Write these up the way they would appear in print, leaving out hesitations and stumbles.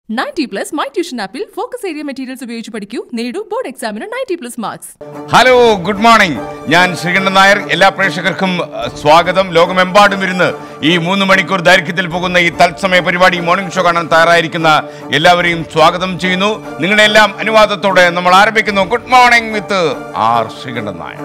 90+ My Tuition app focus area materials ഉപയോഗിച്ച് പഠിക്കൂ നേടൂ ബോർഡ് എക്സാമിന് 90+ മാർക്സ്. Hello good morning. ഞാൻ ശ്രീകണ്ഠൻ നായർ. എല്ലാ പ്രേക്ഷകർക്കും സ്വാഗതം. ലോകമെമ്പാടും ഇരുന്ന് ഈ 3 മണിക്കൂർ ദൈർഘ്യത്തിൽ പോകുന്ന ഈ തത്സമയ പരിപാടി മോർണിംഗ് ഷോ കാണാൻ തയ്യാറായിരിക്കുന്ന എല്ലാവരെയും സ്വാഗതം ചെയ്യുന്നു. നിങ്ങളുടെ എല്ലാം അനുവാദത്തോടെ നമ്മൾ ആരംഭിക്കുന്നു good morning with R Sreekandan Nair.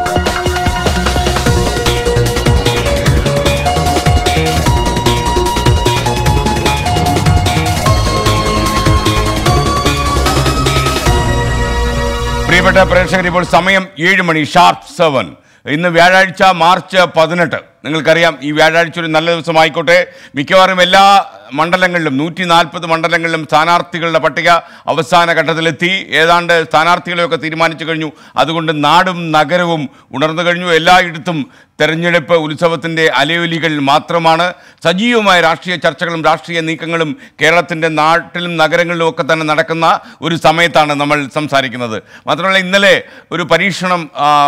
പ്രിയപ്പെട്ട പ്രേക്ഷകർ, ഇപ്പോൾ സമയം 7 മണി ഷാർപ്പ് 7. ഇന്ന് വ്യാഴാഴ്ച മാർച്ച് 18. നിങ്ങൾക്കറിയാം, ഈ വ്യാഴാഴ്ച ഒരു നല്ല ദിവസമായിക്കോട്ടെ. മിക്കവാറും എല്ലാ മണ്ഡലങ്ങളിലും 140 മണ്ഡലങ്ങളിലും സ്ഥാനാർത്ഥികളുടെ പട്ടിക അവസാന ഘട്ടത്തിലെത്തി. ഏതാണ്ട് സ്ഥാനാർത്ഥികളെയൊക്കെ തീരുമാനിച്ചു കഴിഞ്ഞു. അതുകൊണ്ട് നാടും നഗരവും ഉണർന്നു കഴിഞ്ഞു. എല്ലായിടത്തും തെരഞ്ഞെടുപ്പ് ഉത്സവത്തിൻ്റെ അലയൊലികൾ മാത്രമാണ്. സജീവമായ രാഷ്ട്രീയ ചർച്ചകളും രാഷ്ട്രീയ നീക്കങ്ങളും കേരളത്തിൻ്റെ നാട്ടിലും നഗരങ്ങളിലും ഒക്കെ തന്നെ നടക്കുന്ന ഒരു സമയത്താണ് നമ്മൾ സംസാരിക്കുന്നത്. മാത്രമല്ല, ഇന്നലെ ഒരു പരീക്ഷണം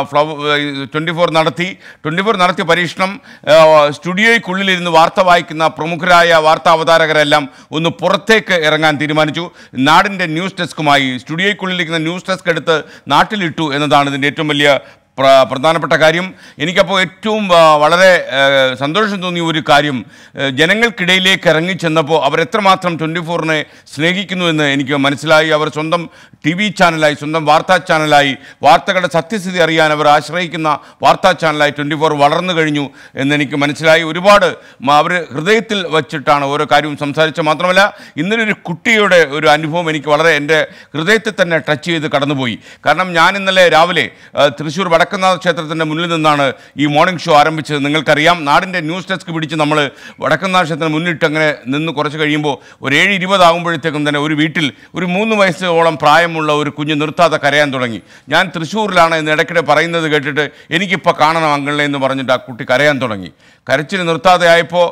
24 നടത്തിയ പരീക്ഷണം സ്റ്റുഡിയോയ്ക്കുള്ളിലിരുന്ന് വാർത്ത വായിക്കുന്ന പ്രമുഖരായ വാർത്താ അവതാരകരെല്ലാം ഒന്ന് പുറത്തേക്ക് ഇറങ്ങാൻ തീരുമാനിച്ചു. നാടിൻ്റെ ന്യൂസ് ഡെസ്കുമായി സ്റ്റുഡിയോയ്ക്കുള്ളിലിരിക്കുന്ന ന്യൂസ് ഡെസ്ക് എടുത്ത് നാട്ടിലിട്ടു എന്നതാണ് ഇതിൻ്റെ ഏറ്റവും വലിയ പ്രധാനപ്പെട്ട കാര്യം. എനിക്കപ്പോൾ ഏറ്റവും വളരെ സന്തോഷം തോന്നിയ ഒരു കാര്യം, ജനങ്ങൾക്കിടയിലേക്ക് ഇറങ്ങിച്ചെന്നപ്പോൾ അവരെത്രമാത്രം 24-നെ സ്നേഹിക്കുന്നുവെന്ന് എനിക്ക് മനസ്സിലായി. അവർ സ്വന്തം TV ചാനലായി, സ്വന്തം വാർത്താ ചാനലായി, വാർത്തകളുടെ സത്യസ്ഥിതി അറിയാൻ അവർ ആശ്രയിക്കുന്ന വാർത്താ ചാനലായി 24 വളർന്നു കഴിഞ്ഞു എന്നെനിക്ക് മനസ്സിലായി. ഒരുപാട് അവർ ഹൃദയത്തിൽ വച്ചിട്ടാണ് ഓരോ കാര്യവും സംസാരിച്ചത്. മാത്രമല്ല, ഇന്നലെ ഒരു കുട്ടിയുടെ ഒരു അനുഭവം എനിക്ക് വളരെ എൻ്റെ ഹൃദയത്തിൽ തന്നെ ടച്ച് ചെയ്ത് കടന്നുപോയി. കാരണം ഞാൻ ഇന്നലെ രാവിലെ തൃശ്ശൂർ വടക്കനാഥ ക്ഷേത്രത്തിൻ്റെ മുന്നിൽ നിന്നാണ് ഈ മോർണിംഗ് ഷോ ആരംഭിച്ചത്. നിങ്ങൾക്കറിയാം, നാടിൻ്റെ ന്യൂസ് ഡെസ്ക് പിടിച്ച് നമ്മൾ വടക്കനാഥ ക്ഷേത്രത്തിന് മുന്നിട്ട് അങ്ങനെ നിന്ന് കുറച്ച് കഴിയുമ്പോൾ ഒരു 7:20 ആകുമ്പോഴത്തേക്കും തന്നെ ഒരു വീട്ടിൽ ഒരു 3 വയസ്സോളം പ്രായമുള്ള ഒരു കുഞ്ഞ് നിർത്താതെ കരയാൻ തുടങ്ങി. ഞാൻ തൃശ്ശൂരിലാണ് എന്ന് ഇടയ്ക്കിടെ പറയുന്നത് കേട്ടിട്ട് എനിക്കിപ്പോൾ കാണണം അങ്കിളിനെ എന്ന് പറഞ്ഞിട്ട് ആ കുട്ടി കരയാൻ തുടങ്ങി. കരച്ചിൽ നിർത്താതെ ആയപ്പോൾ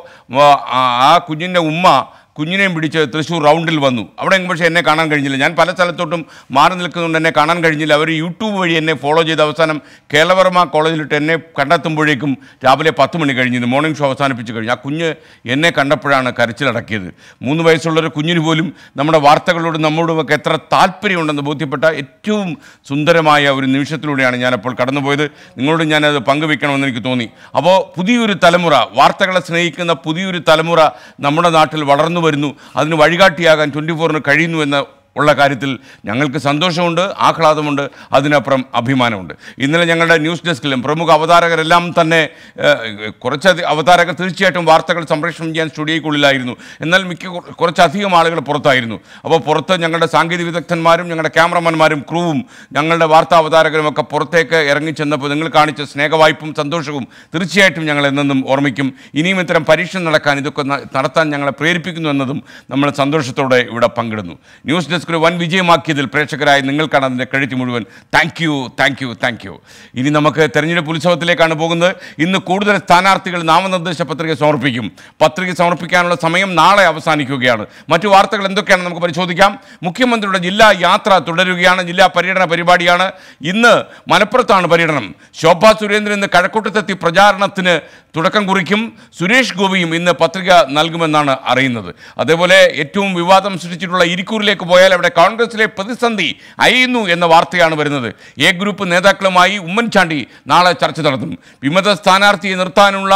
ആ കുഞ്ഞിൻ്റെ ഉമ്മ കുഞ്ഞിനെയും പിടിച്ച് തൃശ്ശൂർ റൗണ്ടിൽ വന്നു. അവിടെ പക്ഷേ എന്നെ കാണാൻ കഴിഞ്ഞില്ല. ഞാൻ പല സ്ഥലത്തോട്ടും മാറി നിൽക്കുന്നുണ്ട്, എന്നെ കാണാൻ കഴിഞ്ഞില്ല. അവർ യൂട്യൂബ് വഴി എന്നെ ഫോളോ ചെയ്ത് അവസാനം കേരളവർമ്മ കോളേജിലിട്ട് എന്നെ കണ്ടെത്തുമ്പോഴേക്കും രാവിലെ 10 മണി കഴിഞ്ഞിരുന്നു. മോർണിംഗ് ഷോ അവസാനിപ്പിച്ച് കഴിഞ്ഞു. ആ കുഞ്ഞ് എന്നെ കണ്ടപ്പോഴാണ് കരച്ചിലടക്കിയത്. 3 വയസ്സുള്ളൊരു കുഞ്ഞിന് പോലും നമ്മുടെ വാർത്തകളോടും നമ്മോടുമൊക്കെ എത്ര താല്പര്യമുണ്ടെന്ന് ബോധ്യപ്പെട്ട ഏറ്റവും സുന്ദരമായ ഒരു നിമിഷത്തിലൂടെയാണ് ഞാനപ്പോൾ കടന്നുപോയത്. നിങ്ങളോട് ഞാനത് പങ്കുവെക്കണമെന്ന് എനിക്ക് തോന്നി. അപ്പോൾ പുതിയൊരു തലമുറ, വാർത്തകളെ സ്നേഹിക്കുന്ന പുതിയൊരു തലമുറ നമ്മുടെ നാട്ടിൽ വളർന്നു വരുന്നു. അതിന് വഴികാട്ടിയാകാൻ 24-ന് കഴിയുന്നു എന്ന ഉള്ള കാര്യത്തിൽ ഞങ്ങൾക്ക് സന്തോഷമുണ്ട്, ആഹ്ലാദമുണ്ട്, അതിനപ്പുറം അഭിമാനമുണ്ട്. ഇന്നലെ ഞങ്ങളുടെ ന്യൂസ് ഡെസ്കിലും പ്രമുഖ അവതാരകരെല്ലാം തന്നെ, കുറച്ച് അവതാരകർ തീർച്ചയായിട്ടും വാർത്തകൾ സംപ്രേഷണം ചെയ്യാൻ സ്റ്റുഡിയോയ്ക്കുള്ളിലായിരുന്നു. എന്നാൽ കുറച്ചധികം ആളുകൾ പുറത്തായിരുന്നു. അപ്പോൾ പുറത്ത് ഞങ്ങളുടെ സാങ്കേതിക വിദഗ്ധന്മാരും ഞങ്ങളുടെ ക്യാമറമാന്മാരും ക്രൂവും ഞങ്ങളുടെ വാർത്താ അവതാരകരും ഒക്കെ പുറത്തേക്ക് ഇറങ്ങിച്ചെന്നപ്പോൾ നിങ്ങൾ കാണിച്ച സ്നേഹവായ്പും സന്തോഷവും തീർച്ചയായിട്ടും ഞങ്ങൾ എന്നെന്നും ഓർമ്മിക്കും. ഇനിയും ഇത്തരം പരീക്ഷണം ഇതൊക്കെ നടത്താൻ ഞങ്ങളെ പ്രേരിപ്പിക്കുന്നു എന്നതും നമ്മൾ സന്തോഷത്തോടെ ഇവിടെ പങ്കിടുന്നു. ന്യൂസ് ഡെസ്ക് ഒരു വൻ വിജയമാക്കിയതിൽ പ്രേക്ഷകരായി നിങ്ങൾക്കാണ് അതിൻ്റെ ക്രെഡിറ്റ് മുഴുവൻ. Thank you. ഇനി നമുക്ക് തെരഞ്ഞെടുപ്പ് ഉത്സവത്തിലേക്കാണ് പോകുന്നത്. ഇന്ന് കൂടുതൽ സ്ഥാനാർത്ഥികൾ നാമനിർദ്ദേശ പത്രിക സമർപ്പിക്കും. പത്രിക സമർപ്പിക്കാനുള്ള സമയം നാളെ അവസാനിക്കുകയാണ്. മറ്റു വാർത്തകൾ എന്തൊക്കെയാണ് നമുക്ക് പരിശോധിക്കാം. മുഖ്യമന്ത്രിയുടെ ജില്ലാ യാത്ര തുടരുകയാണ്. ജില്ലാ പര്യടന പരിപാടിയാണ്. ഇന്ന് മലപ്പുറത്താണ് പര്യടനം. ശോഭാ സുരേന്ദ്രൻ ഇന്ന് കഴക്കൂട്ടത്തെത്തി പ്രചാരണത്തിന് തുടക്കം കുറിക്കും. സുരേഷ് ഗോപിയും ഇന്ന് പത്രിക നൽകുമെന്നാണ് അറിയുന്നത്. അതേപോലെ ഏറ്റവും വിവാദം സൃഷ്ടിച്ചിട്ടുള്ള ഇരിക്കൂറിലേക്ക് പോയാൽ അവിടെ കോൺഗ്രസിലെ പ്രതിസന്ധി അയയുന്നു എന്ന വാർത്തയാണ് വരുന്നത്. എ ഗ്രൂപ്പ് നേതാക്കളുമായി ഉമ്മൻചാണ്ടി നാളെ ചർച്ച നടത്തും. വിമത സ്ഥാനാർത്ഥിയെ നിർത്താനുള്ള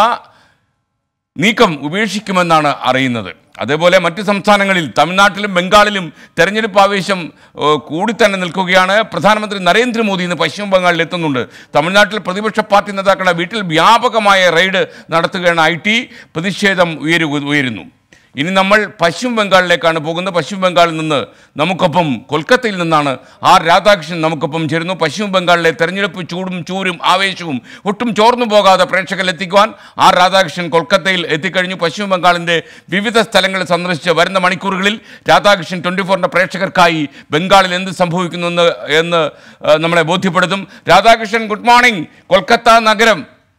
നീക്കം ഉപേക്ഷിക്കുമെന്നാണ് അറിയുന്നത്. അതേപോലെ മറ്റ് സംസ്ഥാനങ്ങളിൽ തമിഴ്നാട്ടിലും ബംഗാളിലും തെരഞ്ഞെടുപ്പ് ആവേശം കൂടി തന്നെ നിൽക്കുകയാണ്. പ്രധാനമന്ത്രി നരേന്ദ്രമോദി ഇന്ന് പശ്ചിമ ബംഗാളിൽ എത്തുന്നുണ്ട്. തമിഴ്നാട്ടിൽ പ്രതിപക്ഷ പാർട്ടി നേതാക്കളുടെ വീട്ടിൽ വ്യാപകമായ റെയ്ഡ് നടത്തുകയാണ്. IT പ്രതിഷേധം ഉയരുന്നു. ഇനി നമ്മൾ പശ്ചിമ ബംഗാളിലേക്കാണ് പോകുന്നത്. പശ്ചിമ ബംഗാളിൽ നിന്ന് നമുക്കൊപ്പം കൊൽക്കത്തയിൽ നിന്നാണ് ആർ രാധാകൃഷ്ണൻ നമുക്കൊപ്പം ചേരുന്നു. പശ്ചിമ ബംഗാളിലെ തെരഞ്ഞെടുപ്പ് ചൂരും ആവേശവും ഒട്ടും ചോർന്നു പോകാതെ പ്രേക്ഷകരിലെത്തിക്കുവാൻ ആർ രാധാകൃഷ്ണൻ കൊൽക്കത്തയിൽ എത്തിക്കഴിഞ്ഞു. പശ്ചിമ ബംഗാളിൻ്റെ വിവിധ സ്ഥലങ്ങൾ സന്ദർശിച്ച് വരുന്ന മണിക്കൂറുകളിൽ രാധാകൃഷ്ണൻ 24-ന്റെ പ്രേക്ഷകർക്കായി ബംഗാളിൽ എന്ത് സംഭവിക്കുന്നു എന്ന് നമ്മളെ ബോധ്യപ്പെടുത്തും. Radhakrishnan, good morning. കൊൽക്കത്ത നഗരം,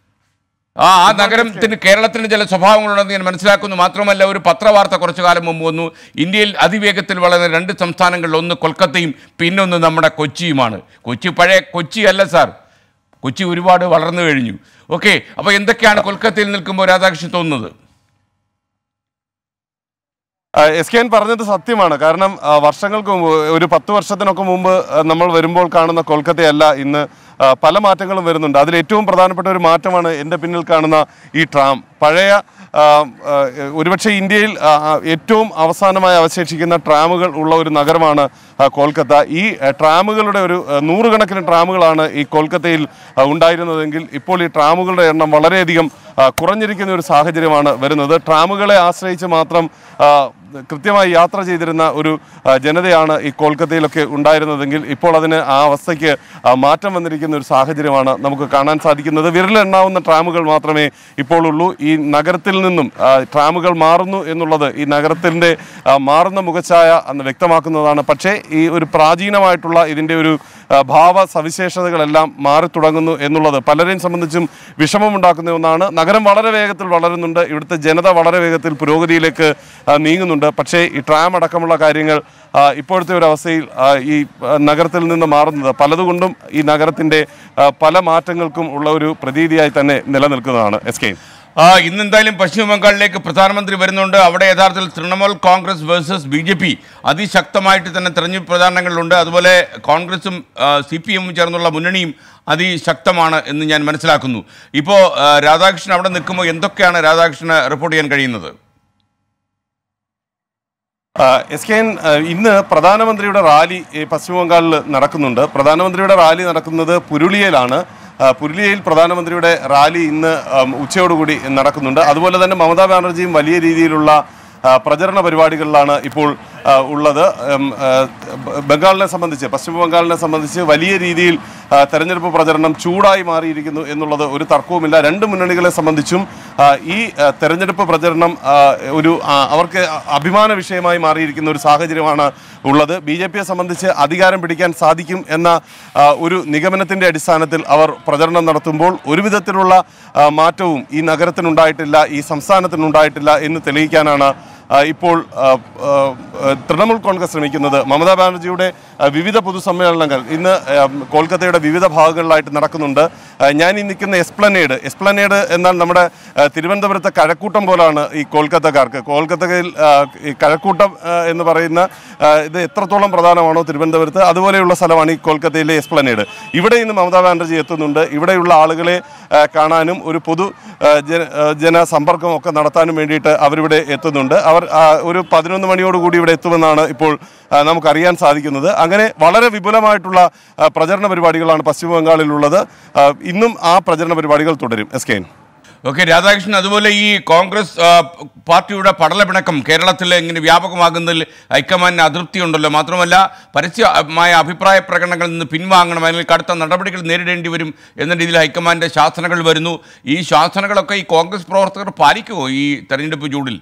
ആ നഗരത്തിന് കേരളത്തിന് ചില സ്വഭാവങ്ങളുണ്ടെന്ന് ഞാൻ മനസ്സിലാക്കുന്നു. മാത്രമല്ല, ഒരു പത്രവാർത്ത കുറച്ചു കാലം മുമ്പ് വന്നു. ഇന്ത്യയിൽ അതിവേഗത്തിൽ വളർന്ന 2 സംസ്ഥാനങ്ങളിൽ ഒന്ന് കൊൽക്കത്തയും പിന്നൊന്ന് നമ്മുടെ കൊച്ചിയുമാണ്. പഴയ കൊച്ചി അല്ല സാർ, കൊച്ചി ഒരുപാട് വളർന്നു കഴിഞ്ഞു. ഓക്കെ, അപ്പോൾ എന്തൊക്കെയാണ് കൊൽക്കത്തയിൽ നിൽക്കുമ്പോൾ രാധാകൃഷ്ണൻ തോന്നുന്നത്? SKN പറഞ്ഞത് സത്യമാണ്. കാരണം വർഷങ്ങൾക്ക് മുമ്പ്, ഒരു 10 വർഷത്തിനൊക്കെ മുമ്പ് നമ്മൾ വരുമ്പോൾ കാണുന്ന കൊൽക്കത്തയല്ല ഇന്ന്. പല മാറ്റങ്ങളും വരുന്നുണ്ട്. അതിൽ ഏറ്റവും പ്രധാനപ്പെട്ട ഒരു മാറ്റമാണ് എൻ്റെ പിന്നിൽ കാണുന്ന ഈ ട്രാം. പഴയ ഒരുപക്ഷെ ഇന്ത്യയിൽ ഏറ്റവും അവസാനമായി അവശേഷിക്കുന്ന ട്രാമുകൾ ഉള്ള ഒരു നഗരമാണ് കൊൽക്കത്ത. ഈ ട്രാമുകളുടെ ഒരു 100 കണക്കിന് ട്രാമുകളാണ് ഈ കൊൽക്കത്തയിൽ ഉണ്ടായിരുന്നതെങ്കിൽ ഇപ്പോൾ ഈ ട്രാമുകളുടെ എണ്ണം വളരെയധികം കുറഞ്ഞിരിക്കുന്ന ഒരു സാഹചര്യമാണ് വരുന്നത്. ട്രാമുകളെ ആശ്രയിച്ച് മാത്രം കൃത്യമായി യാത്ര ചെയ്തിരുന്ന ഒരു ജനതയാണ് ഈ കൊൽക്കത്തയിലൊക്കെ ഉണ്ടായിരുന്നതെങ്കിൽ ഇപ്പോൾ അതിന് ആ അവസ്ഥയ്ക്ക് മാറ്റം വന്നിരിക്കുന്ന ഒരു സാഹചര്യമാണ് നമുക്ക് കാണാൻ സാധിക്കുന്നത്. വിരലെണ്ണാവുന്ന ട്രാമുകൾ മാത്രമേ ഇപ്പോൾ ഉള്ളൂ. ഈ നഗരത്തിൽ നിന്നും ട്രാമുകൾ മാറുന്നു എന്നുള്ളത് ഈ നഗരത്തിൻ്റെ മാറുന്ന മുഖച്ഛായ എന്ന് വ്യക്തമാക്കുന്നതാണ്. പക്ഷേ ഈ ഒരു പ്രാചീനമായിട്ടുള്ള ഇതിൻ്റെ ഒരു ഭാവ സവിശേഷതകളെല്ലാം മാറി തുടങ്ങുന്നു എന്നുള്ളത് പലരെയും സംബന്ധിച്ചും വിഷമമുണ്ടാക്കുന്ന ഒന്നാണ്. നഗരം വളരെ വേഗത്തിൽ വളരുന്നുണ്ട്, ഇവിടുത്തെ ജനത വളരെ വേഗത്തിൽ പുരോഗതിയിലേക്ക് നീങ്ങുന്നുണ്ട്. പക്ഷേ ഈ ട്രാം അടക്കമുള്ള കാര്യങ്ങൾ ഇപ്പോഴത്തെ ഒരു അവസ്ഥയിൽ ഈ നഗരത്തിൽ നിന്ന് മാറുന്നത് പലതുകൊണ്ടും ഈ നഗരത്തിൻ്റെ പല മാറ്റങ്ങൾക്കും ഉള്ള ഒരു പ്രതീതിയായി തന്നെ നിലനിൽക്കുന്നതാണ്. SK ഇന്നെന്തായാലും പശ്ചിമ ബംഗാളിലേക്ക് പ്രധാനമന്ത്രി വരുന്നുണ്ട്. അവിടെ യഥാർത്ഥത്തിൽ തൃണമൂൽ കോൺഗ്രസ് വേഴ്സസ് BJP അതിശക്തമായിട്ട് തന്നെ തെരഞ്ഞെടുപ്പ് പ്രചാരണങ്ങളിലുണ്ട്. അതുപോലെ കോൺഗ്രസും CPM ചേർന്നുള്ള മുന്നണിയും അതിശക്തമാണ് എന്ന് ഞാൻ മനസ്സിലാക്കുന്നു. ഇപ്പോൾ രാധാകൃഷ്ണൻ അവിടെ നിൽക്കുമ്പോൾ എന്തൊക്കെയാണ് രാധാകൃഷ്ണന് റിപ്പോർട്ട് ചെയ്യാൻ കഴിയുന്നത്? SKN ഇന്ന് പ്രധാനമന്ത്രിയുടെ റാലി പശ്ചിമ ബംഗാളിൽ നടക്കുന്നുണ്ട്. പ്രധാനമന്ത്രിയുടെ റാലി നടക്കുന്നത് പുരുളിയയിലാണ്. പുരുളിയയിൽ പ്രധാനമന്ത്രിയുടെ റാലി ഇന്ന് ഉച്ചയോടുകൂടി നടക്കുന്നുണ്ട്. അതുപോലെ തന്നെ മമതാ ബാനർജിയും വലിയ രീതിയിലുള്ള പ്രചരണ പരിപാടികളിലാണ് ഇപ്പോൾ ഉള്ളത്. ബംഗാളിനെ സംബന്ധിച്ച്, പശ്ചിമ ബംഗാളിനെ സംബന്ധിച്ച് വലിയ രീതിയിൽ തെരഞ്ഞെടുപ്പ് പ്രചരണം ചൂടായി മാറിയിരിക്കുന്നു എന്നുള്ളത് ഒരു തർക്കവുമില്ല. രണ്ട് മുന്നണികളെ സംബന്ധിച്ചും ഈ തെരഞ്ഞെടുപ്പ് പ്രചരണം അവർക്ക് അഭിമാന വിഷയമായി മാറിയിരിക്കുന്ന ഒരു സാഹചര്യമാണ് ഉള്ളത്. BJPയെ സംബന്ധിച്ച് അധികാരം പിടിക്കാൻ സാധിക്കും എന്ന ഒരു നിഗമനത്തിൻ്റെ അടിസ്ഥാനത്തിൽ അവർ പ്രചരണം നടത്തുമ്പോൾ ഒരു വിധത്തിലുള്ള മാറ്റവും ഈ നഗരത്തിനുണ്ടായിട്ടില്ല, ഈ സംസ്ഥാനത്തിനുണ്ടായിട്ടില്ല എന്ന് തെളിയിക്കാനാണ് ഇപ്പോൾ തൃണമൂൽ കോൺഗ്രസ് ശ്രമിക്കുന്നത്. മമതാ ബാനർജിയുടെ വിവിധ പൊതുസമ്മേളനങ്ങൾ ഇന്ന് കൊൽക്കത്തയുടെ വിവിധ ഭാഗങ്ങളിലായിട്ട് നടക്കുന്നുണ്ട്. ഞാൻ ഈ നിൽക്കുന്ന എസ്പ്ലനേഡ് എന്നാൽ നമ്മുടെ തിരുവനന്തപുരത്തെ കഴക്കൂട്ടം പോലാണ് ഈ കൊൽക്കത്തക്കാർക്ക്. കൊൽക്കത്തയിൽ ഈ കഴക്കൂട്ടം എന്ന് പറയുന്ന ഇത് എത്രത്തോളം പ്രധാനമാണോ തിരുവനന്തപുരത്ത്, അതുപോലെയുള്ള സ്ഥലമാണ് ഈ കൊൽക്കത്തയിലെ എസ്പ്ലനേഡ്. ഇവിടെ ഇന്ന് മമതാ ബാനർജി എത്തുന്നുണ്ട്. ഇവിടെയുള്ള ആളുകളെ കാണാനും ഒരു പൊതു ജനസമ്പർക്കമൊക്കെ നടത്താനും വേണ്ടിയിട്ട് അവരിവിടെ എത്തുന്നുണ്ട്. അവർ ഒരു 11 മണിയോടുകൂടി ഇവിടെ എത്തുമെന്നാണ് ഇപ്പോൾ നമുക്കറിയാൻ സാധിക്കുന്നത്. അങ്ങനെ വളരെ വിപുലമായിട്ടുള്ള പ്രചരണ പരിപാടികളാണ് പശ്ചിമ ബംഗാളിലുള്ളത്. ഇന്നും ആ പ്രചരണ പരിപാടികൾ തുടരും. SKN ഓക്കെ രാധാകൃഷ്ണൻ, അതുപോലെ ഈ കോൺഗ്രസ് പാർട്ടിയുടെ പടലപ്പിണക്കം കേരളത്തിൽ ഇങ്ങനെ വ്യാപകമാകുന്നതിൽ ഹൈക്കമാൻഡിന് അതൃപ്തിയുണ്ടല്ലോ. മാത്രമല്ല പരസ്യമായ അഭിപ്രായ പ്രകടനങ്ങളിൽ നിന്ന് പിൻവാങ്ങണം, അല്ലെങ്കിൽ കടുത്ത നടപടികൾ നേരിടേണ്ടി വരും എന്ന രീതിയിൽ ഹൈക്കമാൻഡിൻ്റെ ശാസനകൾ വരുന്നു. ഈ ശാസനകളൊക്കെ ഈ കോൺഗ്രസ് പ്രവർത്തകർ പാലിക്കുമോ ഈ തെരഞ്ഞെടുപ്പ് ചൂടിൽ?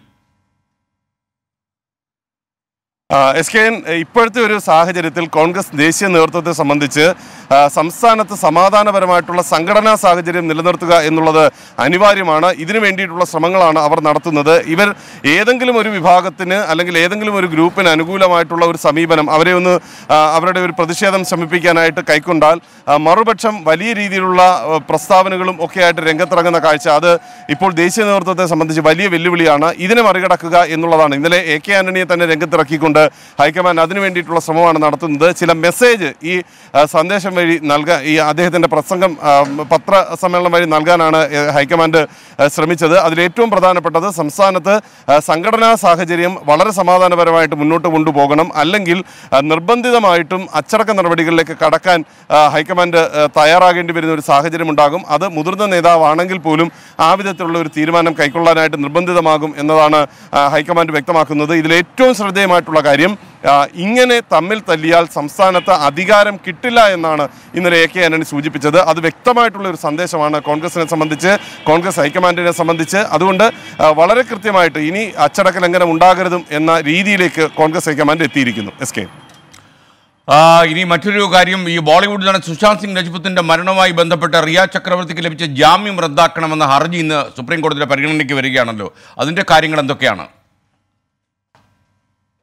SKN ഇപ്പോഴത്തെ ഒരു സാഹചര്യത്തിൽ കോൺഗ്രസ് ദേശീയ നേതൃത്വത്തെ സംബന്ധിച്ച് സംസ്ഥാനത്ത് സമാധാനപരമായിട്ടുള്ള സംഘടനാ സാഹചര്യം നിലനിർത്തുക എന്നുള്ളത് അനിവാര്യമാണ്. ഇതിനു വേണ്ടിയിട്ടുള്ള ശ്രമങ്ങളാണ് അവർ നടത്തുന്നത്. ഇവർ ഏതെങ്കിലും ഒരു വിഭാഗത്തിന് അല്ലെങ്കിൽ ഏതെങ്കിലും ഒരു ഗ്രൂപ്പിന് അനുകൂലമായിട്ടുള്ള ഒരു സമീപനം, അവരെ ഒന്ന് അവരുടെ ഒരു പ്രതിഷേധം ശമിപ്പിക്കാനായിട്ട് കൈക്കൊണ്ടാൽ മറുപക്ഷം വലിയ രീതിയിലുള്ള പ്രസ്താവനകളും ഒക്കെയായിട്ട് രംഗത്തിറങ്ങുന്ന കാഴ്ച, അത് ഇപ്പോൾ ദേശീയ നേതൃത്വത്തെ സംബന്ധിച്ച് വലിയ വെല്ലുവിളിയാണ്. ഇതിനെ മറികടക്കുക എന്നുള്ളതാണ്. ഇന്നലെ AK ആന്റണിയെ തന്നെ രംഗത്തിറക്കിക്കൊണ്ട് ഹൈക്കമാൻഡ് അതിനു വേണ്ടിയിട്ടുള്ള ശ്രമമാണ് നടത്തുന്നത്. ചില മെസ്സേജ് ഈ സന്ദേശം വഴി നൽകാൻ, ഈ അദ്ദേഹത്തിൻ്റെ പ്രസംഗം പത്രസമ്മേളനം വഴി നൽകാനാണ് ഹൈക്കമാൻഡ് ശ്രമിച്ചത്. അതിലേറ്റവും പ്രധാനപ്പെട്ടത് സംസ്ഥാനത്ത് സംഘടനാ സാഹചര്യം വളരെ സമാധാനപരമായിട്ട് മുന്നോട്ട് കൊണ്ടുപോകണം, അല്ലെങ്കിൽ നിർബന്ധിതമായിട്ടും അച്ചടക്ക നടപടികളിലേക്ക് കടക്കാൻ ഹൈക്കമാൻഡ് തയ്യാറാകേണ്ടി വരുന്ന ഒരു സാഹചര്യം ഉണ്ടാകും. അത് മുതിർന്ന നേതാവാണെങ്കിൽ പോലും ആ വിധത്തിലുള്ള ഒരു തീരുമാനം കൈക്കൊള്ളാനായിട്ട് നിർബന്ധിതമാകും എന്നതാണ് ഹൈക്കമാൻഡ് വ്യക്തമാക്കുന്നത്. ഇതിലേറ്റവും ശ്രദ്ധേയമായിട്ടുള്ള കാര്യം, ഇങ്ങനെ തമ്മിൽ തല്ലിയാൽ സംസ്ഥാനത്ത് അധികാരം കിട്ടില്ല എന്നാണ് ഇന്നലെ AK ആന്റണി സൂചിപ്പിച്ചത്. അത് വ്യക്തമായിട്ടുള്ള ഒരു സന്ദേശമാണ് കോൺഗ്രസിനെ സംബന്ധിച്ച്, കോൺഗ്രസ് ഹൈക്കമാൻഡിനെ സംബന്ധിച്ച്. അതുകൊണ്ട് വളരെ കൃത്യമായിട്ട് ഇനി അച്ചടക്ക ലംഘനം ഉണ്ടാകരുതും എന്ന രീതിയിലേക്ക് കോൺഗ്രസ് ഹൈക്കമാൻഡ് എത്തിയിരിക്കുന്നു. SK ഇനി മറ്റൊരു കാര്യം, ഈ ബോളിവുഡ് നടൻ സുശാന്ത് സിംഗ് രജ്പുത്തിൻ്റെ മരണവുമായി ബന്ധപ്പെട്ട് റിയ ചക്രവർത്തിക്ക് ലഭിച്ച ജാമ്യം റദ്ദാക്കണമെന്ന ഹർജി ഇന്ന് സുപ്രീം കോടതിയുടെ പരിഗണനയ്ക്ക് വരികയാണല്ലോ. അതിൻ്റെ കാര്യങ്ങൾ എന്തൊക്കെയാണ്?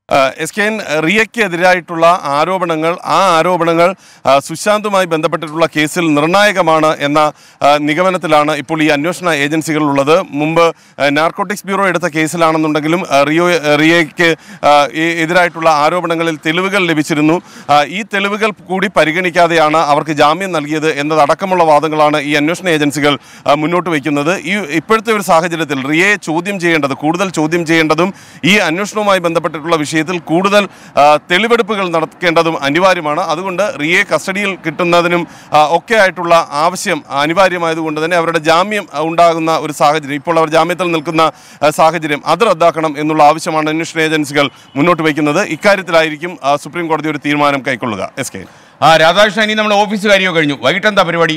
SKN റിയയ്ക്കെതിരായിട്ടുള്ള ആരോപണങ്ങൾ സുശാന്തുമായി ബന്ധപ്പെട്ടിട്ടുള്ള കേസിൽ നിർണായകമാണ് എന്ന നിഗമനത്തിലാണ് ഇപ്പോൾ ഈ അന്വേഷണ ഏജൻസികളുള്ളത്. മുമ്പ് നാർക്കോട്ടിക്സ് ബ്യൂറോ എടുത്ത കേസിലാണെന്നുണ്ടെങ്കിലും റിയയ്ക്ക് എതിരായിട്ടുള്ള ആരോപണങ്ങളിൽ തെളിവുകൾ ലഭിച്ചിരുന്നു. ഈ തെളിവുകൾ കൂടി പരിഗണിക്കാതെയാണ് അവർക്ക് ജാമ്യം നൽകിയത് എന്നതടക്കമുള്ള വാദങ്ങളാണ് ഈ അന്വേഷണ ഏജൻസികൾ മുന്നോട്ട് വയ്ക്കുന്നത്. ഇപ്പോഴത്തെ ഒരു സാഹചര്യത്തിൽ റിയയെ കൂടുതൽ ചോദ്യം ചെയ്യേണ്ടതും ഈ അന്വേഷണവുമായി ബന്ധപ്പെട്ടിട്ടുള്ള വിഷയത്തിൽ കൂടുതൽ തെളിവെടുപ്പുകൾ നടത്തേണ്ടതും അനിവാര്യമാണ്. അതുകൊണ്ട് റിയയെ കസ്റ്റഡിയിൽ കിട്ടുന്നതിനും ഒക്കെ ആയിട്ടുള്ള ആവശ്യം അനിവാര്യമായതുകൊണ്ട് തന്നെ അവരുടെ ജാമ്യം ഉണ്ടാകുന്ന ഒരു സാഹചര്യം, ഇപ്പോൾ അവർ ജാമ്യത്തിൽ നിൽക്കുന്ന സാഹചര്യം അത് റദ്ദാക്കണം എന്നുള്ള ആവശ്യമാണ് അന്വേഷണ ഏജൻസികൾ മുന്നോട്ട് വയ്ക്കുന്നത്. ഇക്കാര്യത്തിലായിരിക്കും സുപ്രീം കോടതി ഒരു തീരുമാനം കൈക്കൊള്ളുക. SK രാധാകൃഷ്ണൻ, ഇനി നമ്മൾ ഓഫീസ് കാര്യമോ കഴിഞ്ഞു, വൈകിട്ട് എന്താ പരിപാടി?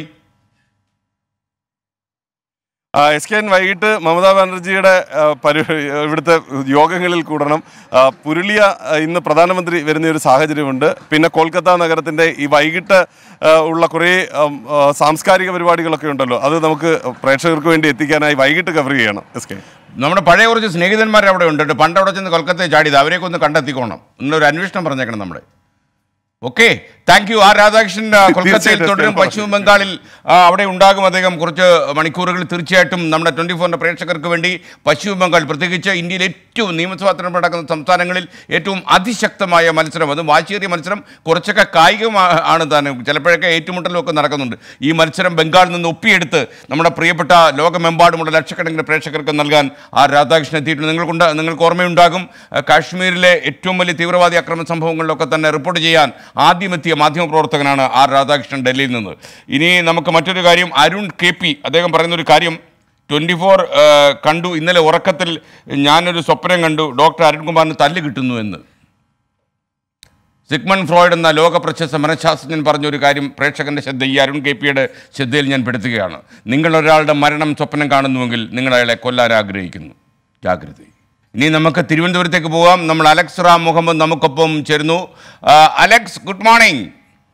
SKN വൈകിട്ട് മമതാ ബാനർജിയുടെ ഇവിടുത്തെ യോഗങ്ങളിൽ കൂടണം. പുരുളിയ ഇന്ന് പ്രധാനമന്ത്രി വരുന്ന ഒരു സാഹചര്യമുണ്ട്. പിന്നെ കൊൽക്കത്ത നഗരത്തിൻ്റെ ഈ വൈകിട്ട് ഉള്ള കുറേ സാംസ്കാരിക പരിപാടികളൊക്കെ ഉണ്ടല്ലോ, അത് നമുക്ക് പ്രേക്ഷകർക്ക് വേണ്ടി എത്തിക്കാനായി വൈകിട്ട് കവർ ചെയ്യണം. SK നമ്മുടെ പഴയ കുറച്ച് സ്നേഹിതന്മാർ അവിടെ ഉണ്ട്, പണ്ട് അവിടെ ചെന്ന് കൊൽക്കത്തയിൽ ചാടിയത്, അവരെയൊക്കെ ഒന്ന് കണ്ടെത്തിക്കോണം എന്നൊരു അന്വേഷണം പറഞ്ഞേക്കണം നമ്മുടെ. Okay, thank you. രാധാകൃഷ്ണൻ കൊൽക്കത്തയിൽ തുടരും. പശ്ചിമ ബംഗാളിൽ അവിടെ ഉണ്ടാകും അദ്ദേഹം കുറച്ച് മണിക്കൂറുകൾ. തീർച്ചയായിട്ടും നമ്മുടെ 24 പ്രേക്ഷകർക്ക് വേണ്ടി പശ്ചിമ ബംഗാൾ, പ്രത്യേകിച്ച് ഇന്ത്യയിൽ ഏറ്റവും നിയമസഭാ തെരഞ്ഞെടുപ്പ് നടക്കുന്ന സംസ്ഥാനങ്ങളിൽ ഏറ്റവും അതിശക്തമായ മത്സരം, അത് വാശിയേറിയ മത്സരം, കുറച്ചൊക്കെ കായികമാണ് തന്നെ, ചിലപ്പോഴൊക്കെ ഏറ്റുമുട്ടലുമൊക്കെ നടക്കുന്നുണ്ട്. ഈ മത്സരം ബംഗാളിൽ നിന്ന് ഒപ്പിയെടുത്ത് നമ്മുടെ പ്രിയപ്പെട്ട ലോകമെമ്പാടുമുള്ള ലക്ഷക്കണക്കിന് പ്രേക്ഷകർക്ക് നൽകാൻ രാധാകൃഷ്ണൻ എത്തിയിട്ടുണ്ട്. നിങ്ങൾക്ക് ഓർമ്മയുണ്ടാകും, കാശ്മീരിലെ ഏറ്റവും വലിയ തീവ്രവാദി അക്രമ സംഭവങ്ങളിലൊക്കെ തന്നെ റിപ്പോർട്ട് ചെയ്യാൻ ആദ്യമെത്തിയ മാധ്യമപ്രവർത്തകനാണ് രാധാകൃഷ്ണൻ ഡൽഹിയിൽ നിന്ന്. ഇനി നമുക്ക് മറ്റൊരു കാര്യം, അരുൺ KP അദ്ദേഹം പറയുന്നൊരു കാര്യം 24 കണ്ടു. ഇന്നലെ ഉറക്കത്തിൽ ഞാനൊരു സ്വപ്നം കണ്ടു, ഡോക്ടർ അരുൺകുമാറിന് തല്ല് കിട്ടുന്നു എന്ന്. സിഗ്മണ്ട് ഫ്രോയിഡ് എന്ന ലോക പ്രശസ്ത മനഃശാസ്ത്രജ്ഞൻ പറഞ്ഞൊരു കാര്യം പ്രേക്ഷകൻ്റെ ശ്രദ്ധ, ഈ അരുൺ KPയുടെ ശ്രദ്ധയിൽ ഞാൻ പെടുത്തുകയാണ്. നിങ്ങളൊരാളുടെ മരണം സ്വപ്നം കാണുന്നുവെങ്കിൽ നിങ്ങൾ അയാളെ കൊല്ലാൻ ആഗ്രഹിക്കുന്നു. ജാഗ്രത. ഇനി നമുക്ക് തിരുവനന്തപുരത്തേക്ക് പോകാം. നമ്മൾ അലക്സ് റാം മുഹമ്മദ് നമുക്കൊപ്പം ചേരുന്നു. Alex, good morning.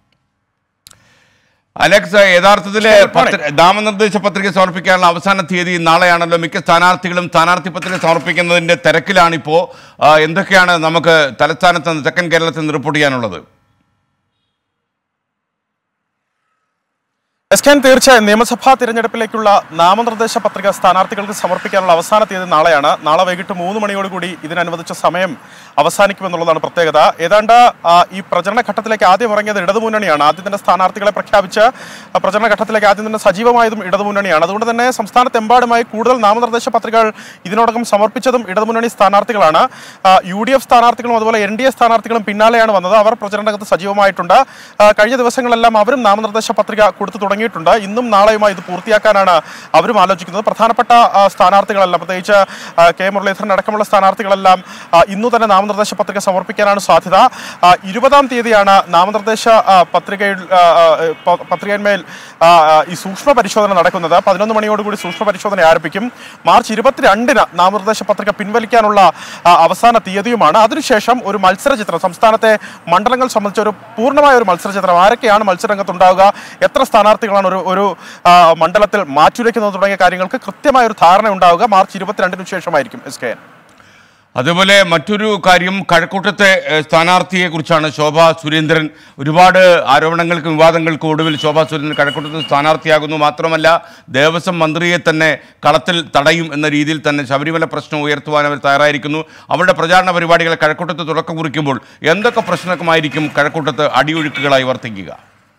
അലക്സ്, യഥാർത്ഥത്തിൽ നാമനിർദ്ദേശ പത്രിക സമർപ്പിക്കാനുള്ള അവസാന തീയതി നാളെയാണല്ലോ. മിക്ക സ്ഥാനാർത്ഥികളും സ്ഥാനാർത്ഥി പത്രിക സമർപ്പിക്കുന്നതിൻ്റെ തിരക്കിലാണിപ്പോൾ. എന്തൊക്കെയാണ് നമുക്ക് തലസ്ഥാനത്ത് നിന്ന്, തെക്കൻ കേരളത്തിൽ നിന്ന് റിപ്പോർട്ട് ചെയ്യാനുള്ളത്? SKN തീർച്ചയായും നിയമസഭാ തിരഞ്ഞെടുപ്പിലേക്കുള്ള നാമനിർദ്ദേശ പത്രിക സ്ഥാനാർത്ഥികൾക്ക് സമർപ്പിക്കാനുള്ള അവസാന തീയതി നാളെയാണ്. നാളെ വൈകിട്ട് 3 മണിയോടുകൂടി ഇതിനനുവദിച്ച സമയം അവസാനിക്കുമെന്നുള്ളതാണ് പ്രത്യേകത. ഏതാണ്ട് ഈ പ്രചരണ ഘട്ടത്തിലേക്ക് ആദ്യം ഇറങ്ങിയത് ഇടതുമുന്നണിയാണ്. ആദ്യം തന്നെ സ്ഥാനാർത്ഥികളെ പ്രഖ്യാപിച്ച് പ്രചരണ ഘട്ടത്തിലേക്ക് ആദ്യം തന്നെ സജീവമായതും ഇടതുമുന്നണിയാണ്. അതുകൊണ്ട് തന്നെ സംസ്ഥാനത്തെമ്പാടുമായി കൂടുതൽ നാമനിർദ്ദേശ പത്രികകൾ ഇതിനോടകം സമർപ്പിച്ചതും ഇടതുമുന്നണി സ്ഥാനാർത്ഥികളാണ്. UDF സ്ഥാനാർത്ഥികളും അതുപോലെ NDA സ്ഥാനാർത്ഥികളും പിന്നാലെയാണ് വന്നത്. അവർ പ്രചരണ രംഗത്ത് സജീവമായിട്ടുണ്ട്. കഴിഞ്ഞ ദിവസങ്ങളെല്ലാം അവരും നാമനിർദ്ദേശ പത്രിക കൊടുത്തു തുടങ്ങിയിട്ടുണ്ട്. ഇന്നും നാളെയുമായി ഇത് പൂർത്തിയാക്കാനാണ് അവരും ആലോചിക്കുന്നത്. പ്രധാനപ്പെട്ട സ്ഥാനാർത്ഥികളെല്ലാം, പ്രത്യേകിച്ച് K മുരളീധരൻ അടക്കമുള്ള സ്ഥാനാർത്ഥികളെല്ലാം ഇന്നു തന്നെ നാമനിർദ്ദേശ പത്രിക സമർപ്പിക്കാനാണ് സാധ്യത. 20-ാം തീയതിയാണ് നാമനിർദ്ദേശ പത്രികന്മേൽ ഈ സൂക്ഷ്മ പരിശോധന നടക്കുന്നത്. 11 മണിയോടുകൂടി സൂക്ഷ്മ പരിശോധന ആരംഭിക്കും. മാർച്ച് 22-ന് നാമനിർദ്ദേശ പത്രിക പിൻവലിക്കാനുള്ള അവസാന തീയതിയുമാണ്. അതിനുശേഷം ഒരു മത്സരചിത്രം, സംസ്ഥാനത്തെ മണ്ഡലങ്ങൾ സംബന്ധിച്ച ഒരു പൂർണ്ണമായ ഒരു മത്സരചിത്രം, ആരൊക്കെയാണ് മത്സരരംഗത്തുണ്ടാവുക, എത്ര സ്ഥാനാർത്ഥികളാണ് ഒരു മണ്ഡലത്തിൽ മാറ്റുരയ്ക്കുന്നത് തുടങ്ങിയ കാര്യങ്ങൾക്ക് കൃത്യമായ ഒരു ധാരണ ഉണ്ടാവുക മാർച്ച് 22-നു ശേഷമായിരിക്കും. SKN അതുപോലെ മറ്റൊരു കാര്യം, കഴക്കൂട്ടത്തെ സ്ഥാനാർത്ഥിയെ കുറിച്ചാണ്. ശോഭാ സുരേന്ദ്രൻ, ഒരുപാട് ആരോപണങ്ങൾക്കും വിവാദങ്ങൾക്കും ഒടുവിൽ ശോഭാ സുരേന്ദ്രൻ കഴക്കൂട്ടത്ത് സ്ഥാനാർത്ഥിയാകുന്നു. മാത്രമല്ല ദേവസ്വം മന്ത്രിയെ തന്നെ കളത്തിൽ തടയും എന്ന രീതിയിൽ തന്നെ ശബരിമല പ്രശ്നം ഉയർത്തുവാൻ അവർ തയ്യാറായിരിക്കുന്നു. അവരുടെ പ്രചാരണ പരിപാടികൾ കഴക്കൂട്ടത്ത് തുടക്കം കുറിക്കുമ്പോൾ എന്തൊക്കെ പ്രശ്നമായിരിക്കും കഴക്കൂട്ടത്ത് അടിയൊഴുക്കുകളായി വർത്തിക്കുക?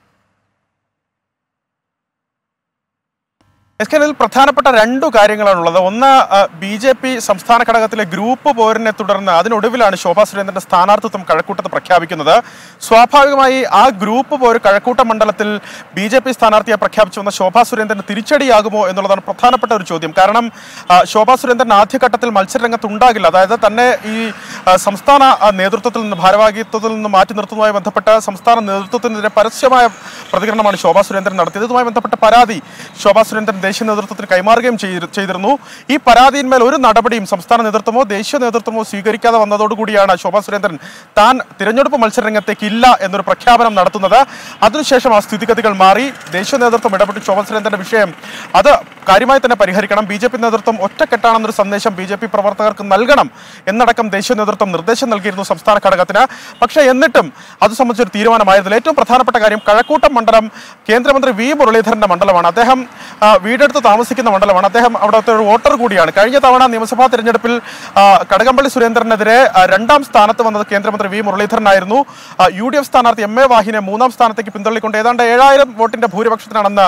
SKNിൽ പ്രധാനപ്പെട്ട 2 കാര്യങ്ങളാണുള്ളത്. ഒന്ന്, BJP സംസ്ഥാന ഘടകത്തിലെ ഗ്രൂപ്പ് പോരിനെ തുടർന്ന് അതിനൊടുവിലാണ് ശോഭാ സുരേന്ദ്രന്റെ സ്ഥാനാർത്ഥിത്വം കഴക്കൂട്ടത്ത് പ്രഖ്യാപിക്കുന്നത്. സ്വാഭാവികമായി ആ ഗ്രൂപ്പ് പോര് കഴക്കൂട്ടം മണ്ഡലത്തിൽ BJP സ്ഥാനാർത്ഥിയെ പ്രഖ്യാപിച്ചു വന്ന ശോഭാ സുരേന്ദ്രന് തിരിച്ചടിയാകുമോ എന്നുള്ളതാണ് പ്രധാനപ്പെട്ട ഒരു ചോദ്യം. കാരണം ശോഭാ സുരേന്ദ്രൻ ആദ്യഘട്ടത്തിൽ മത്സരരംഗത്ത് ഉണ്ടാകില്ല. അതായത് തന്നെ ഈ സംസ്ഥാന നേതൃത്വത്തിൽ നിന്ന്, ഭാരവാഹിത്വത്തിൽ നിന്ന് മാറ്റി നിർത്തുന്നതുമായി ബന്ധപ്പെട്ട് സംസ്ഥാന നേതൃത്വത്തിനെതിരെ പരസ്യമായ പ്രതികരണമാണ് ശോഭാ സുരേന്ദ്രൻ നടത്തിയത്. ഇതുമായി ബന്ധപ്പെട്ട പരാതി ശോഭാ സുരേന്ദ്രൻ ദേശീയ നേതൃത്വത്തിന് കൈമാറുകയും ചെയ്തിരുന്നു. ഈ പരാതിയിന്മേൽ ഒരു നടപടിയും സംസ്ഥാന നേതൃത്വമോ ദേശീയ നേതൃത്വമോ സ്വീകരിക്കാതെ വന്നതോടുകൂടിയാണ് ശോഭാ സുരേന്ദ്രൻ താൻ തിരഞ്ഞെടുപ്പ് മത്സരരംഗത്തേക്ക് ഇല്ല എന്നൊരു പ്രഖ്യാപനം നടത്തുന്നത്. അതിനുശേഷം ആ സ്ഥിതിഗതികൾ മാറി. ദേശീയ നേതൃത്വം ഇടപെട്ട് ശോഭാ സുരേന്ദ്രന്റെ വിഷയം അത് കാര്യമായി തന്നെ പരിഹരിക്കണം, BJP നേതൃത്വം ഒറ്റക്കെട്ടാണെന്നൊരു സന്ദേശം BJP പ്രവർത്തകർക്ക് നൽകണം എന്നടക്കം ദേശീയ നേതൃത്വം നിർദ്ദേശം നൽകിയിരുന്നു സംസ്ഥാന ഘടകത്തിന്. പക്ഷേ എന്നിട്ടും അത് സംബന്ധിച്ചൊരു തീരുമാനമായിരുന്നില്ല. ഏറ്റവും പ്രധാനപ്പെട്ട കാര്യം കഴക്കൂട്ടം മണ്ഡലം കേന്ദ്രമന്ത്രി V മുരളീധരന്റെ മണ്ഡലമാണ്. അദ്ദേഹം വീടെടുത്ത് താമസിക്കുന്ന മണ്ഡലമാണ്. അദ്ദേഹം അവിടുത്തെ ഒരു വോട്ടർ കൂടിയാണ്. കഴിഞ്ഞ തവണ നിയമസഭാ തെരഞ്ഞെടുപ്പിൽ കടകംപള്ളി സുരേന്ദ്രനെതിരെ 2ാം സ്ഥാനത്ത് വന്നത് കേന്ദ്രമന്ത്രി V മുരളീധരനായിരുന്നു. UDF സ്ഥാനാർത്ഥി MA വാഹിനെ 3ാം സ്ഥാനത്തേക്ക് പിന്തള്ളിക്കൊണ്ട് ഏതാണ്ട് 7000 വോട്ടിന്റെ ഭൂരിപക്ഷത്തിനാണെന്ന്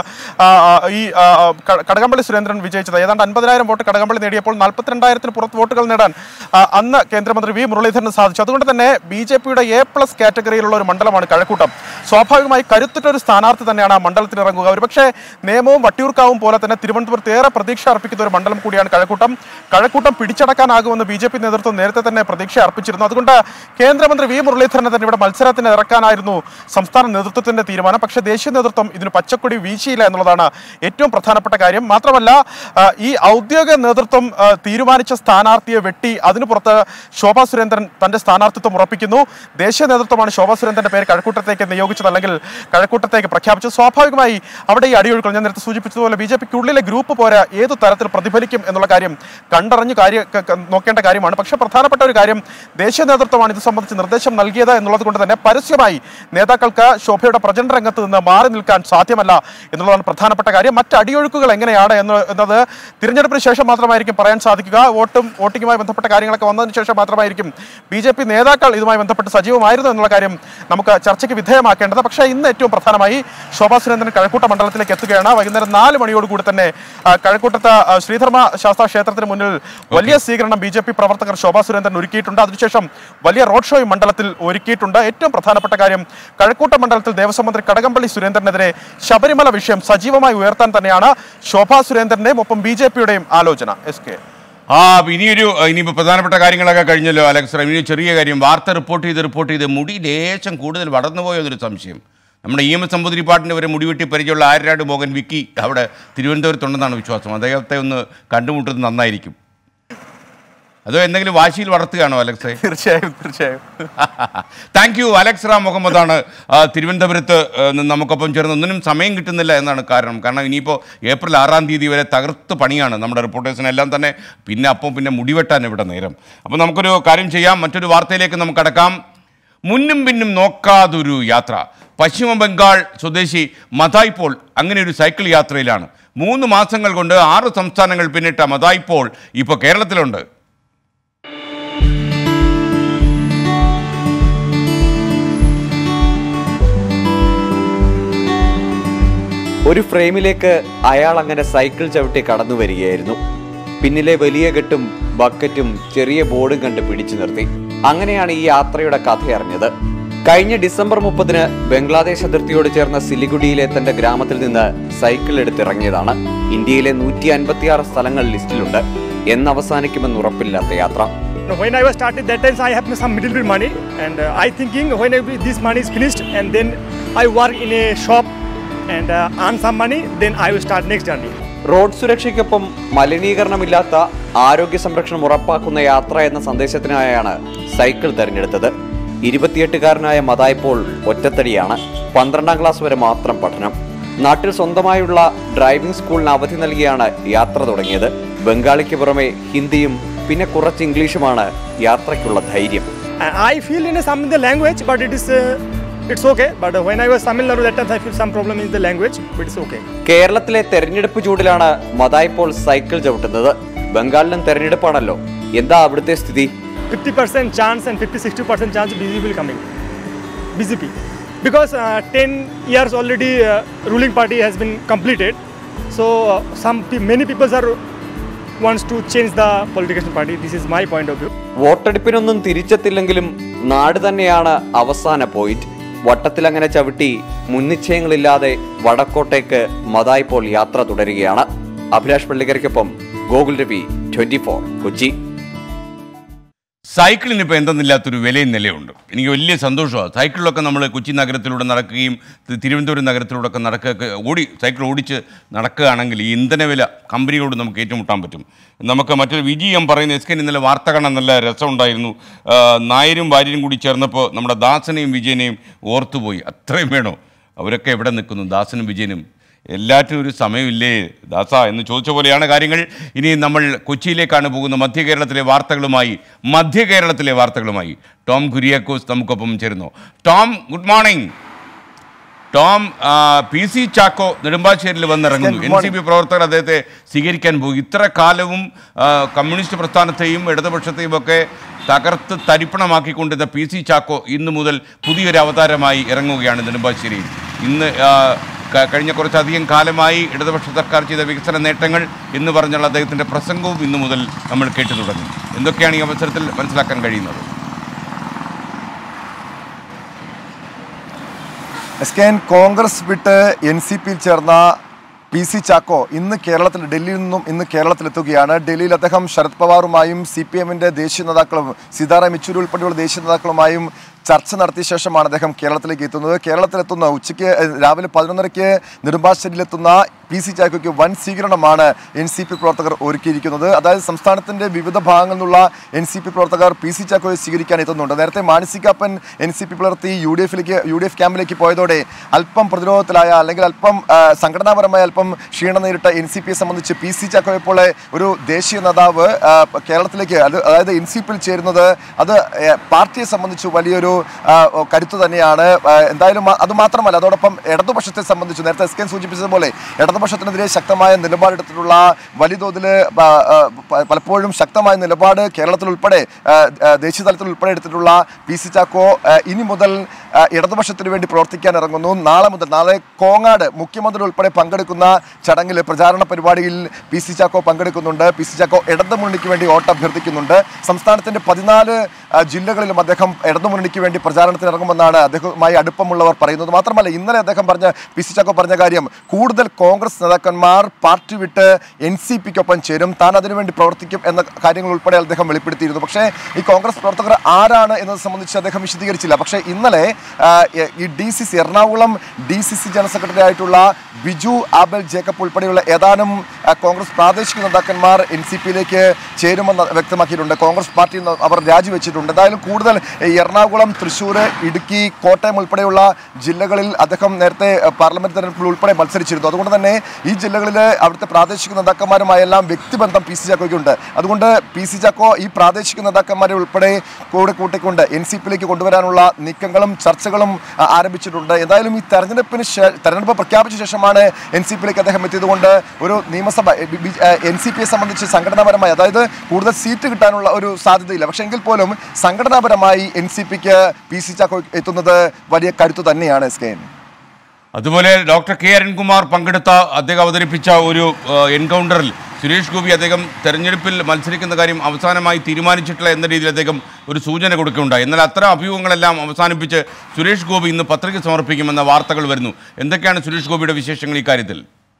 ഈ കടകംപള്ളി സുരേന്ദ്രൻ വിജയിച്ചത്. ഏതാണ്ട് 50,000 വോട്ട് കടകംപള്ളി നേടിയപ്പോൾ 42,000 പുറത്ത് വോട്ടുകൾ നേടാൻ അന്ന് കേന്ദ്രമന്ത്രി V മുരളീധരന് സാധിച്ചു. അതുകൊണ്ട് തന്നെ BJPയുടെ A+ കാറ്റഗറിയിലുള്ള ഒരു മണ്ഡലമാണ് കഴക്കൂട്ടം. സ്വാഭാവികമായി കരുത്തുറ്റ ഒരു സ്ഥാനാർത്ഥി തന്നെയാണ് ആ മണ്ഡലത്തിൽ ഇറങ്ങുക. ഒരുപക്ഷെ നേമവും വട്ടിയൂർക്കാവും പോലെ തന്നെ തിരുവനന്തപുരത്ത് ഏറെ പ്രതീക്ഷ അർപ്പിക്കുന്ന ഒരു മണ്ഡലം കൂടിയാണ് കഴക്കൂട്ടം പിടിച്ചടക്കാനാകുമെന്ന് BJP നേതൃത്വം നേരത്തെ തന്നെ പ്രതീക്ഷ അർപ്പിച്ചിരുന്നു. അതുകൊണ്ട് കേന്ദ്രമന്ത്രി V മുരളീധരനെ തന്നെ ഇവിടെ മത്സരത്തിന് ഇറക്കാനായിരുന്നു സംസ്ഥാന നേതൃത്വത്തിന്റെ തീരുമാനം. പക്ഷേ ദേശീയ നേതൃത്വം ഇതിന് പച്ചക്കൊടി വീശിയില്ല എന്നുള്ളതാണ് ഏറ്റവും പ്രധാനപ്പെട്ട കാര്യം. മാത്രമല്ല ഈ ഔദ്യോഗിക നേതൃത്വം തീരുമാനിച്ച സ്ഥാനാർത്ഥിയെ വെട്ടി അതിനു പുറത്ത് ശോഭാ സുരേന്ദ്രൻ തന്റെ സ്ഥാനാർത്ഥിത്വം ഉറപ്പിക്കുന്നു. ദേശീയ നേതൃത്വമാണ് ശോഭാ സുരേന്ദ്രന്റെ പേര് കഴക്കൂട്ടത്തേക്ക് നിയോഗിച്ചത്, അല്ലെങ്കിൽ കഴക്കൂട്ടത്തേക്ക് പ്രഖ്യാപിച്ചത്. സ്വാഭാവികമായി അവിടെ ഈ അടിയൊഴുക്കൾ ഞാൻ നേരത്തെ സൂചിപ്പിച്ചതുപോലെ BJPക്കുള്ളിലെ ഗ്രൂപ്പ് പോരാ ഏതു തരത്തിൽ പ്രതിഫലിക്കും എന്നുള്ള കാര്യം കണ്ടറിഞ്ഞ് നോക്കേണ്ട കാര്യമാണ്. പക്ഷേ പ്രധാനപ്പെട്ട ഒരു കാര്യം ദേശീയ നേതൃത്വമാണ് ഇത് സംബന്ധിച്ച് നിർദ്ദേശം നൽകിയത് എന്നുള്ളത് കൊണ്ട് തന്നെ പരസ്യമായി നേതാക്കൾക്ക് ശോഭയുടെ പ്രചരണ രംഗത്ത് നിന്ന് മാറി നിൽക്കാൻ സാധ്യമല്ല എന്നുള്ളതാണ് പ്രധാനപ്പെട്ട കാര്യം. മറ്റ് അടിയൊഴുക്കുകൾ എങ്ങനെയാണ് എന്നത് തിരഞ്ഞെടുപ്പിന് ശേഷം മാത്രമായിരിക്കും പറയാൻ സാധിക്കുക. വോട്ടിങ്ങുമായി ബന്ധപ്പെട്ട കാര്യങ്ങളൊക്കെ വന്നതിന് ശേഷം മാത്രമായിരിക്കും BJP നേതാക്കൾ ഇതുമായി ബന്ധപ്പെട്ട് സജീവമായിരുന്നു എന്നുള്ള കാര്യം നമുക്ക് ചർച്ചയ്ക്ക് വിധേയമാക്കേണ്ടത്. പക്ഷേ ഇന്ന് ഏറ്റവും പ്രധാനമായി ശോഭാ സുരേന്ദ്രൻ കഴക്കൂട്ട മണ്ഡലത്തിലേക്ക് എത്തുകയാണ്. വൈകുന്നേരം 4 മണിയോടുകൂടി തന്നെ കഴക്കൂട്ടത്ത് ശ്രീധർമ്മ ശാസ്ത്ര ക്ഷേത്രത്തിന് മുന്നിൽ വലിയ സ്വീകരണം BJP പ്രവർത്തകർ ശോഭാ സുരേന്ദ്രൻ ഒരുക്കിയിട്ടുണ്ട്. അതിനുശേഷം വലിയ റോഡ് ഷോയും മണ്ഡലത്തിൽ ഒരുക്കിയിട്ടുണ്ട്. ഏറ്റവും പ്രധാനപ്പെട്ട കാര്യം കഴക്കൂട്ട മണ്ഡലത്തിൽ ദേവസ്വം മന്ത്രി കടകംപള്ളി സുരേന്ദ്രനെതിരെ ശബരിമല വിഷയം സജീവമായി ഉയർത്താൻ തന്നെയാണ് ശോഭാ സുരേന്ദ്രന്റെയും ഒപ്പം BJPയുടെയും ആലോചന. SK ഇനിയിപ്പോൾ പ്രധാനപ്പെട്ട കാര്യങ്ങളൊക്കെ കഴിഞ്ഞല്ലോ അലക്സ്. ഇനി ചെറിയ കാര്യം, വാർത്ത റിപ്പോർട്ട് ചെയ്ത് മുടി ലേശം കൂടുതൽ വളർന്നുപോയെന്നൊരു സംശയം. നമ്മുടെ EMS നമ്പൂതിരിപ്പാട്ടിൻ്റെ വരെ മുടിവെട്ടി പരിചയമുള്ള ആര്യനാട് മോഹൻ വിക്കി അവിടെ തിരുവനന്തപുരത്തുണ്ടെന്നാണ് വിശ്വാസം. അദ്ദേഹത്തെ ഒന്ന് കണ്ടുമുട്ടുന്നത് നന്നായിരിക്കും. അതോ എന്തെങ്കിലും വാശിയിൽ വളർത്തുകയാണോ അലക്സെ? തീർച്ചയായും. Thank you. അലക്സ് റാം മുഹമ്മദാണ് തിരുവനന്തപുരത്ത് നിന്ന് നമുക്കൊപ്പം ചേർന്ന്. ഒന്നിനും സമയം കിട്ടുന്നില്ല എന്നാണ് കാരണം ഇനിയിപ്പോൾ ഏപ്രിൽ 6-ാം തീയതി വരെ തകർത്ത് പണിയാണ് നമ്മുടെ റിപ്പോർട്ടേഴ്സിനെല്ലാം തന്നെ. പിന്നെ മുടിവെട്ടാൻ ഇവിടെ നേരം. അപ്പോൾ നമുക്കൊരു കാര്യം ചെയ്യാം, മറ്റൊരു വാർത്തയിലേക്ക് നമുക്ക് കടക്കാം. മുന്നും പിന്നും നോക്കാതൊരു യാത്ര. പശ്ചിമ ബംഗാൾ സ്വദേശി മതായ് പോൾ അങ്ങനെ ഒരു സൈക്കിൾ യാത്രയിലാണ്. 3 മാസങ്ങൾ കൊണ്ട് 6 സംസ്ഥാനങ്ങൾ പിന്നിട്ട മതായ് പോൾ ഇപ്പോൾ കേരളത്തിലുണ്ട്. ഒരു ഫ്രെയിമിലേക്ക് അയാൾ അങ്ങനെ സൈക്കിൾ ചവിട്ടി കടന്നു വരികയായിരുന്നു. പിന്നിലെ വലിയ കെട്ടും ബക്കറ്റും ചെറിയ ബോർഡും കണ്ട് പിടിച്ചു നിർത്തി. അങ്ങനെയാണ് ഈ യാത്രയുടെ കഥ അറിഞ്ഞത്. കഴിഞ്ഞ ഡിസംബർ 30-ന് ബംഗ്ലാദേശ് അതിർത്തിയോട് ചേർന്ന സിലിഗുഡിയിലെ തന്റെ ഗ്രാമത്തിൽ നിന്ന് സൈക്കിൾ എടുത്തിറങ്ങിയതാണ്. ഇന്ത്യയിലെ 156 സ്ഥലങ്ങൾ ലിസ്റ്റിലുണ്ട്. എന്നവസാനിക്കുമെന്ന് ഉറപ്പില്ലാത്ത യാത്ര. When I was started that time I have some middle bit money and I thinking when this money is finished and then I work in a shop and earn some money then I will start next journey. Road സുരക്ഷയ്ക്കൊപ്പം മലിനീകരണമില്ലാത്ത ആരോഗ്യ സംരക്ഷണം ഉറപ്പാക്കുന്ന യാത്ര എന്ന സന്ദേശത്തിനായാണ് cycle തെരഞ്ഞെടുത്തത്. 28-കാരനായ മതായ് Paul ഒറ്റത്തടിയാണ്. 12ാം class വരെ മാത്രം പഠനം. നാട്ടിൽ സ്വന്തമായുള്ള ഡ്രൈവിംഗ് സ്കൂളിന് അവധി നൽകിയാണ് യാത്ര തുടങ്ങിയത്. ബംഗാളിക്ക് പുറമെ ഹിന്ദിയും പിന്നെ കുറച്ച് ഇംഗ്ലീഷുമാണ് യാത്രയ്ക്കുള്ള ധൈര്യം. I feel in some the language but it's okay, but when I was Tamil Nadu that time I feel some problem in the language, but it's okay. കേരളത്തിലെ തെരഞ്ഞെടുപ്പ് ചൂടിലാണ് മതായ് പോൾ സൈക്കിൾ ചവിട്ടുന്നത്. ബംഗാളിലും തെരഞ്ഞെടുപ്പാണല്ലോ. എന്താ അവിടുത്തെ സ്ഥിതി? 50% chance and 50-60% chance BJP will coming. BJP because 10 years already ruling party has been completed, so many people are wants to change the political party. This is my point of view. വോട്ടെടുപ്പിനൊന്നും തിരിച്ചെത്തില്ലെങ്കിലും നാട് തന്നെയാണ് അവസാന point. വട്ടത്തിലങ്ങനെ ചവിട്ടി മുൻനിശ്ചയങ്ങളില്ലാതെ വടക്കോട്ടേക്ക് മതായ് Paul യാത്ര തുടരുകയാണ്. അഭിലാഷ് പള്ളിക്കരയ്ക്കൊപ്പം ഗോകുൽ രവി, 24 കൊച്ചി. സൈക്കിളിന് ഇപ്പോൾ എന്തെന്നില്ലാത്തൊരു വിലയും നിലയുണ്ട്. എനിക്ക് വലിയ സന്തോഷമാണ്. സൈക്കിളിലൊക്കെ നമ്മൾ കൊച്ചി നഗരത്തിലൂടെ നടക്കുകയും തിരുവനന്തപുരം നഗരത്തിലൂടെ ഒക്കെ സൈക്കിൾ ഓടിച്ച് നടക്കുകയാണെങ്കിൽ ഈ ഇന്ധനവില കമ്പനികളോട് നമുക്ക് ഏറ്റുമുട്ടാൻ പറ്റും. നമുക്ക് മറ്റൊരു വിജയം പറയുന്ന എസ് കെ ഇന്നലെ വാർത്ത കാണാൻ നല്ല രസമുണ്ടായിരുന്നു. നായരും ഭാര്യയും കൂടി ചേർന്നപ്പോൾ നമ്മുടെ ദാസനെയും വിജയനെയും ഓർത്തുപോയി. അത്രയും വേണോ? അവരൊക്കെ എവിടെ നിൽക്കുന്നു? ദാസനും വിജയനും എല്ലാറ്റിനും ഒരു സമയമില്ലേ ദാസ എന്ന് ചോദിച്ച പോലെയാണ് കാര്യങ്ങൾ. ഇനി നമ്മൾ കൊച്ചിയിലേക്കാണ് പോകുന്ന മധ്യ കേരളത്തിലെ വാർത്തകളുമായി ടോം കുര്യാക്കോസ് നമുക്കൊപ്പം ചേരുന്നു. Tom, good morning. Tom, PC Chacko നെടുമ്പാശ്ശേരിയിൽ വന്നിറങ്ങുന്നു. NCP പ്രവർത്തകർ അദ്ദേഹത്തെ സ്വീകരിക്കാൻ പോകും. ഇത്ര കാലവും കമ്മ്യൂണിസ്റ്റ് പ്രസ്ഥാനത്തെയും ഇടതുപക്ഷത്തെയും ഒക്കെ തകർത്ത് തരിപ്പണമാക്കിക്കൊണ്ടിരുന്ന PC ചാക്കോ ഇന്നു മുതൽ പുതിയൊരു അവതാരമായി ഇറങ്ങുകയാണ് നെടുമ്പാശ്ശേരിയിൽ. ഇന്ന് കഴിഞ്ഞ കുറച്ചധികം കാലമായി ഇടതുപക്ഷ സർക്കാർ ചെയ്ത വികസന നേട്ടങ്ങൾ എന്ന് പറഞ്ഞുള്ള അദ്ദേഹത്തിൻ്റെ പ്രസംഗവും ഇന്നു മുതൽ നമ്മൾ കേട്ടു തുടങ്ങി. എന്തൊക്കെയാണ് ഈ അവസരത്തിൽ മനസ്സിലാക്കാൻ കഴിയുന്നത്? കോൺഗ്രസ് വിട്ട് NCP ചേർന്ന PC ചാക്കോ ഡൽഹിയിൽ നിന്നും ഇന്ന് കേരളത്തിലെത്തുകയാണ്. ഡൽഹിയിൽ അദ്ദേഹം ശരത് പവാറുമായും CPM-ന്റെ ദേശീയ നേതാക്കളും സീതാറാം യെച്ചൂരി ഉൾപ്പെടെയുള്ള ദേശീയ നേതാക്കളുമായും ചർച്ച നടത്തിയ ശേഷമാണ് അദ്ദേഹം കേരളത്തിലേക്ക് എത്തുന്നത്. കേരളത്തിലെത്തുന്ന ഉച്ചയ്ക്ക് രാവിലെ 11:30 നെടുമ്പാശ്ശേരിയിലെത്തുന്ന PC ചാക്കോയ്ക്ക് വൻ സ്വീകരണമാണ് NCP പ്രവർത്തകർ ഒരുക്കിയിരിക്കുന്നത്. അതായത് സംസ്ഥാനത്തിൻ്റെ വിവിധ ഭാഗങ്ങളിൽ നിന്നുള്ള NCP പ്രവർത്തകർ PC ചാക്കോയെ സ്വീകരിക്കാൻ എത്തുന്നുണ്ട്. നേരത്തെ മാനസികാപ്പൻ NCP പുലർത്തി UDF ക്യാമ്പിലേക്ക് പോയതോടെ അല്പം പ്രതിരോധത്തിലായ അല്ലെങ്കിൽ അല്പം സംഘടനാപരമായ അല്പം ക്ഷീണം നേരിട്ട NCPയെ സംബന്ധിച്ച് PC ചാക്കോയെ പോലെ ഒരു ദേശീയ നേതാവ് കേരളത്തിലേക്ക് അതായത് NCPയിൽ ചേരുന്നത് അത് പാർട്ടിയെ സംബന്ധിച്ച് വലിയൊരു കരുത്ത് തന്നെയാണ്. എന്തായാലും അതുമാത്രമല്ല, അതോടൊപ്പം ഇടതുപക്ഷത്തെ സംബന്ധിച്ച് നേരത്തെ എസ് കെ സൂചിപ്പിച്ചതുപോലെ ഇടതുപക്ഷത്തിനെതിരെ ശക്തമായ നിലപാടെടുത്തിട്ടുള്ള വലിയ തോതിൽ പലപ്പോഴും ശക്തമായ നിലപാട് കേരളത്തിൽ ഉൾപ്പെടെ ദേശീയ തലത്തിൽ ഉൾപ്പെടെ എടുത്തിട്ടുള്ള PC ചാക്കോ ഇനി മുതൽ ഇടതുപക്ഷത്തിന് വേണ്ടി പ്രവർത്തിക്കാൻ ഇറങ്ങുന്നു. നാളെ കോങ്ങാട് മുഖ്യമന്ത്രി ഉൾപ്പെടെ പങ്കെടുക്കുന്ന ചടങ്ങിൽ പ്രചാരണ പരിപാടിയിൽ PC ചാക്കോ പങ്കെടുക്കുന്നുണ്ട്. PC ചാക്കോ ഇടതുമുന്നണിക്ക് വേണ്ടി വോട്ട് അഭ്യർത്ഥിക്കുന്നുണ്ട്. സംസ്ഥാനത്തിന്റെ 14 ജില്ലകളിലും അദ്ദേഹം ഇടതുമുന്നണിക്ക് വേണ്ടി പ്രചാരണത്തിന് ഇറങ്ങുമെന്നാണ് അദ്ദേഹവുമായി അടുപ്പമുള്ളവർ പറയുന്നത്. മാത്രമല്ല, ഇന്നലെ അദ്ദേഹം PC ചാക്കോ പറഞ്ഞ കാര്യം കൂടുതൽ കോൺഗ്രസ് നേതാക്കന്മാർ പാർട്ടി വിട്ട് NCPക്കൊപ്പം ചേരും, താൻ അതിനുവേണ്ടി പ്രവർത്തിക്കും എന്ന കാര്യങ്ങൾ ഉൾപ്പെടെ അദ്ദേഹം വെളിപ്പെടുത്തിയിരുന്നു. പക്ഷേ ഈ കോൺഗ്രസ് പ്രവർത്തകർ ആരാണ് എന്നത് സംബന്ധിച്ച് അദ്ദേഹം വിശദീകരിച്ചില്ല. പക്ഷേ ഇന്നലെ ഈ എറണാകുളം DCC ജനറൽ സെക്രട്ടറി ആയിട്ടുള്ള ബിജു ആബൽ ജേക്കബ് ഉൾപ്പെടെയുള്ള ഏതാനും കോൺഗ്രസ് പ്രാദേശിക നേതാക്കന്മാർ NCPയിലേക്ക് ചേരുമെന്ന് വ്യക്തമാക്കിയിട്ടുണ്ട്. കോൺഗ്രസ് പാർട്ടിയിൽ നിന്ന് അവർ രാജിവെച്ചിട്ടുണ്ട്. എന്തായാലും കൂടുതൽ എറണാകുളം, തൃശ്ശൂർ, ഇടുക്കി, കോട്ടയം ഉൾപ്പെടെയുള്ള ജില്ലകളിൽ അദ്ദേഹം നേരത്തെ പാർലമെന്റ് തെരഞ്ഞെടുപ്പിൽ ഉൾപ്പെടെ മത്സരിച്ചിരുന്നു. അതുകൊണ്ട് തന്നെ ഈ ജില്ലകളിൽ അവിടുത്തെ പ്രാദേശിക നേതാക്കന്മാരുമായെല്ലാം വ്യക്തിബന്ധം PC ചാക്കോയ്ക്കുണ്ട്. അതുകൊണ്ട് PC ചാക്കോ ഈ പ്രാദേശിക നേതാക്കന്മാരെ ഉൾപ്പെടെ കൂട്ടിക്കൊണ്ട് NCPയിലേക്ക് കൊണ്ടുവരാനുള്ള നീക്കങ്ങളും ചർച്ചകളും ആരംഭിച്ചിട്ടുണ്ട്. എന്തായാലും ഈ തെരഞ്ഞെടുപ്പ് പ്രഖ്യാപിച്ച ശേഷമാണ് NCPയിലേക്ക് അദ്ദേഹം എത്തിയതുകൊണ്ട് ഒരു നിയമസഭ NCPയെ സംബന്ധിച്ച് സംഘടനാപരമായി അതായത് കൂടുതൽ സീറ്റ് കിട്ടാനുള്ള ഒരു സാധ്യതയില്ല. പക്ഷേ എങ്കിൽ പോലും സംഘടനാപരമായി NCPക്ക് PC ചാക്കോ എത്തുന്നത് വലിയ കരുത്ത് തന്നെയാണ്. അതുപോലെ ഡോക്ടർ കെ അരുൺകുമാർ അദ്ദേഹം അവതരിപ്പിച്ച ഒരു എൻകൗണ്ടറിൽ സുരേഷ് ഗോപി അദ്ദേഹം തെരഞ്ഞെടുപ്പിൽ മത്സരിക്കുന്ന കാര്യം അവസാനമായി തീരുമാനിച്ചിട്ടില്ല എന്ന രീതിയിൽ അദ്ദേഹം ഒരു സൂചന കൊടുക്കുകയുണ്ടായി. എന്നാൽ അത്തരം അഭ്യൂഹങ്ങളെല്ലാം അവസാനിപ്പിച്ച് സുരേഷ് ഗോപി ഇന്ന് പത്രിക സമർപ്പിക്കുമെന്ന വാർത്തകൾ വരുന്നു. എന്തൊക്കെയാണ് സുരേഷ് ഗോപിയുടെ വിശേഷങ്ങൾ ഈ കാര്യത്തിൽ?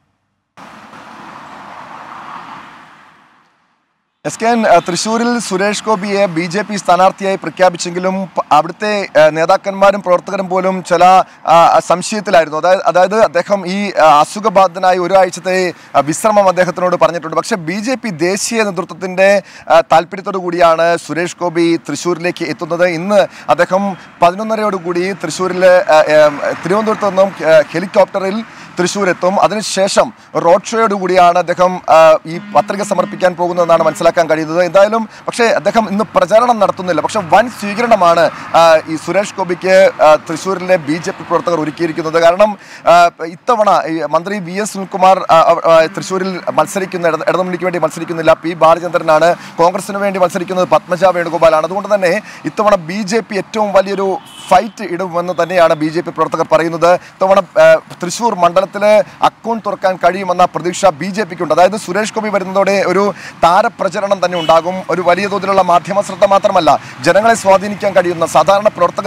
തൃശ്ശൂരിൽ സുരേഷ് ഗോപിയെ BJP സ്ഥാനാർത്ഥിയായി പ്രഖ്യാപിച്ചെങ്കിലും അവിടുത്തെ നേതാക്കന്മാരും പ്രവർത്തകരും പോലും ചില സംശയത്തിലായിരുന്നു. അതായത് അദ്ദേഹം ഈ അസുഖബാധിതനായി ഒരാഴ്ചത്തെ വിശ്രമം അദ്ദേഹത്തിനോട് പറഞ്ഞിട്ടുണ്ട്. പക്ഷേ BJP ദേശീയ നേതൃത്വത്തിൻ്റെ താല്പര്യത്തോടു കൂടിയാണ് സുരേഷ് ഗോപി തൃശ്ശൂരിലേക്ക് എത്തുന്നത്. ഇന്ന് അദ്ദേഹം 11:30 തിരുവനന്തപുരത്ത് നിന്നും ഹെലികോപ്റ്ററിൽ തൃശ്ശൂരെത്തും. അതിനുശേഷം റോഡ് ഷോയോടുകൂടിയാണ് അദ്ദേഹം ഈ പത്രിക സമർപ്പിക്കാൻ പോകുന്നതെന്നാണ് മനസ്സിലാക്കാൻ കഴിയുന്നത്. എന്തായാലും പക്ഷേ അദ്ദേഹം ഇന്ന് പ്രചാരണം നടത്തുന്നില്ല. പക്ഷെ വൻ സ്വീകരണമാണ് ഈ സുരേഷ് ഗോപിക്ക് തൃശ്ശൂരിലെ BJP പ്രവർത്തകർ ഒരുക്കിയിരിക്കുന്നത്. കാരണം ഇത്തവണ മന്ത്രി VS സുനിൽകുമാർ തൃശ്ശൂരിൽ ഇടതുമുന്നണിക്ക് വേണ്ടി മത്സരിക്കുന്നില്ല. P ബാലചന്ദ്രനാണ്. കോൺഗ്രസിന് വേണ്ടി മത്സരിക്കുന്നത് പത്മജ വേണുഗോപാലാണ്. അതുകൊണ്ട് തന്നെ ഇത്തവണ BJP ഏറ്റവും വലിയൊരു ഫൈറ്റ് ഇടുമെന്ന് തന്നെയാണ് BJP പ്രവർത്തകർ പറയുന്നത്. ഇത്തവണ തൃശ്ശൂർ മണ്ഡലത്തിൽ അക്കൗണ്ട് തുറക്കാൻ കഴിയുമെന്ന പ്രതീക്ഷ BJPക്കുണ്ട്. അതായത് സുരേഷ് ഗോപി വരുന്നതോടെ ഒരു താരപ്രചരണം തന്നെ ഉണ്ടാകും. ഒരു വലിയ തോതിലുള്ള മാധ്യമ ശ്രദ്ധ മാത്രമല്ല, ജനങ്ങളെ സ്വാധീനിക്കാൻ കഴിയുന്ന, സാധാരണ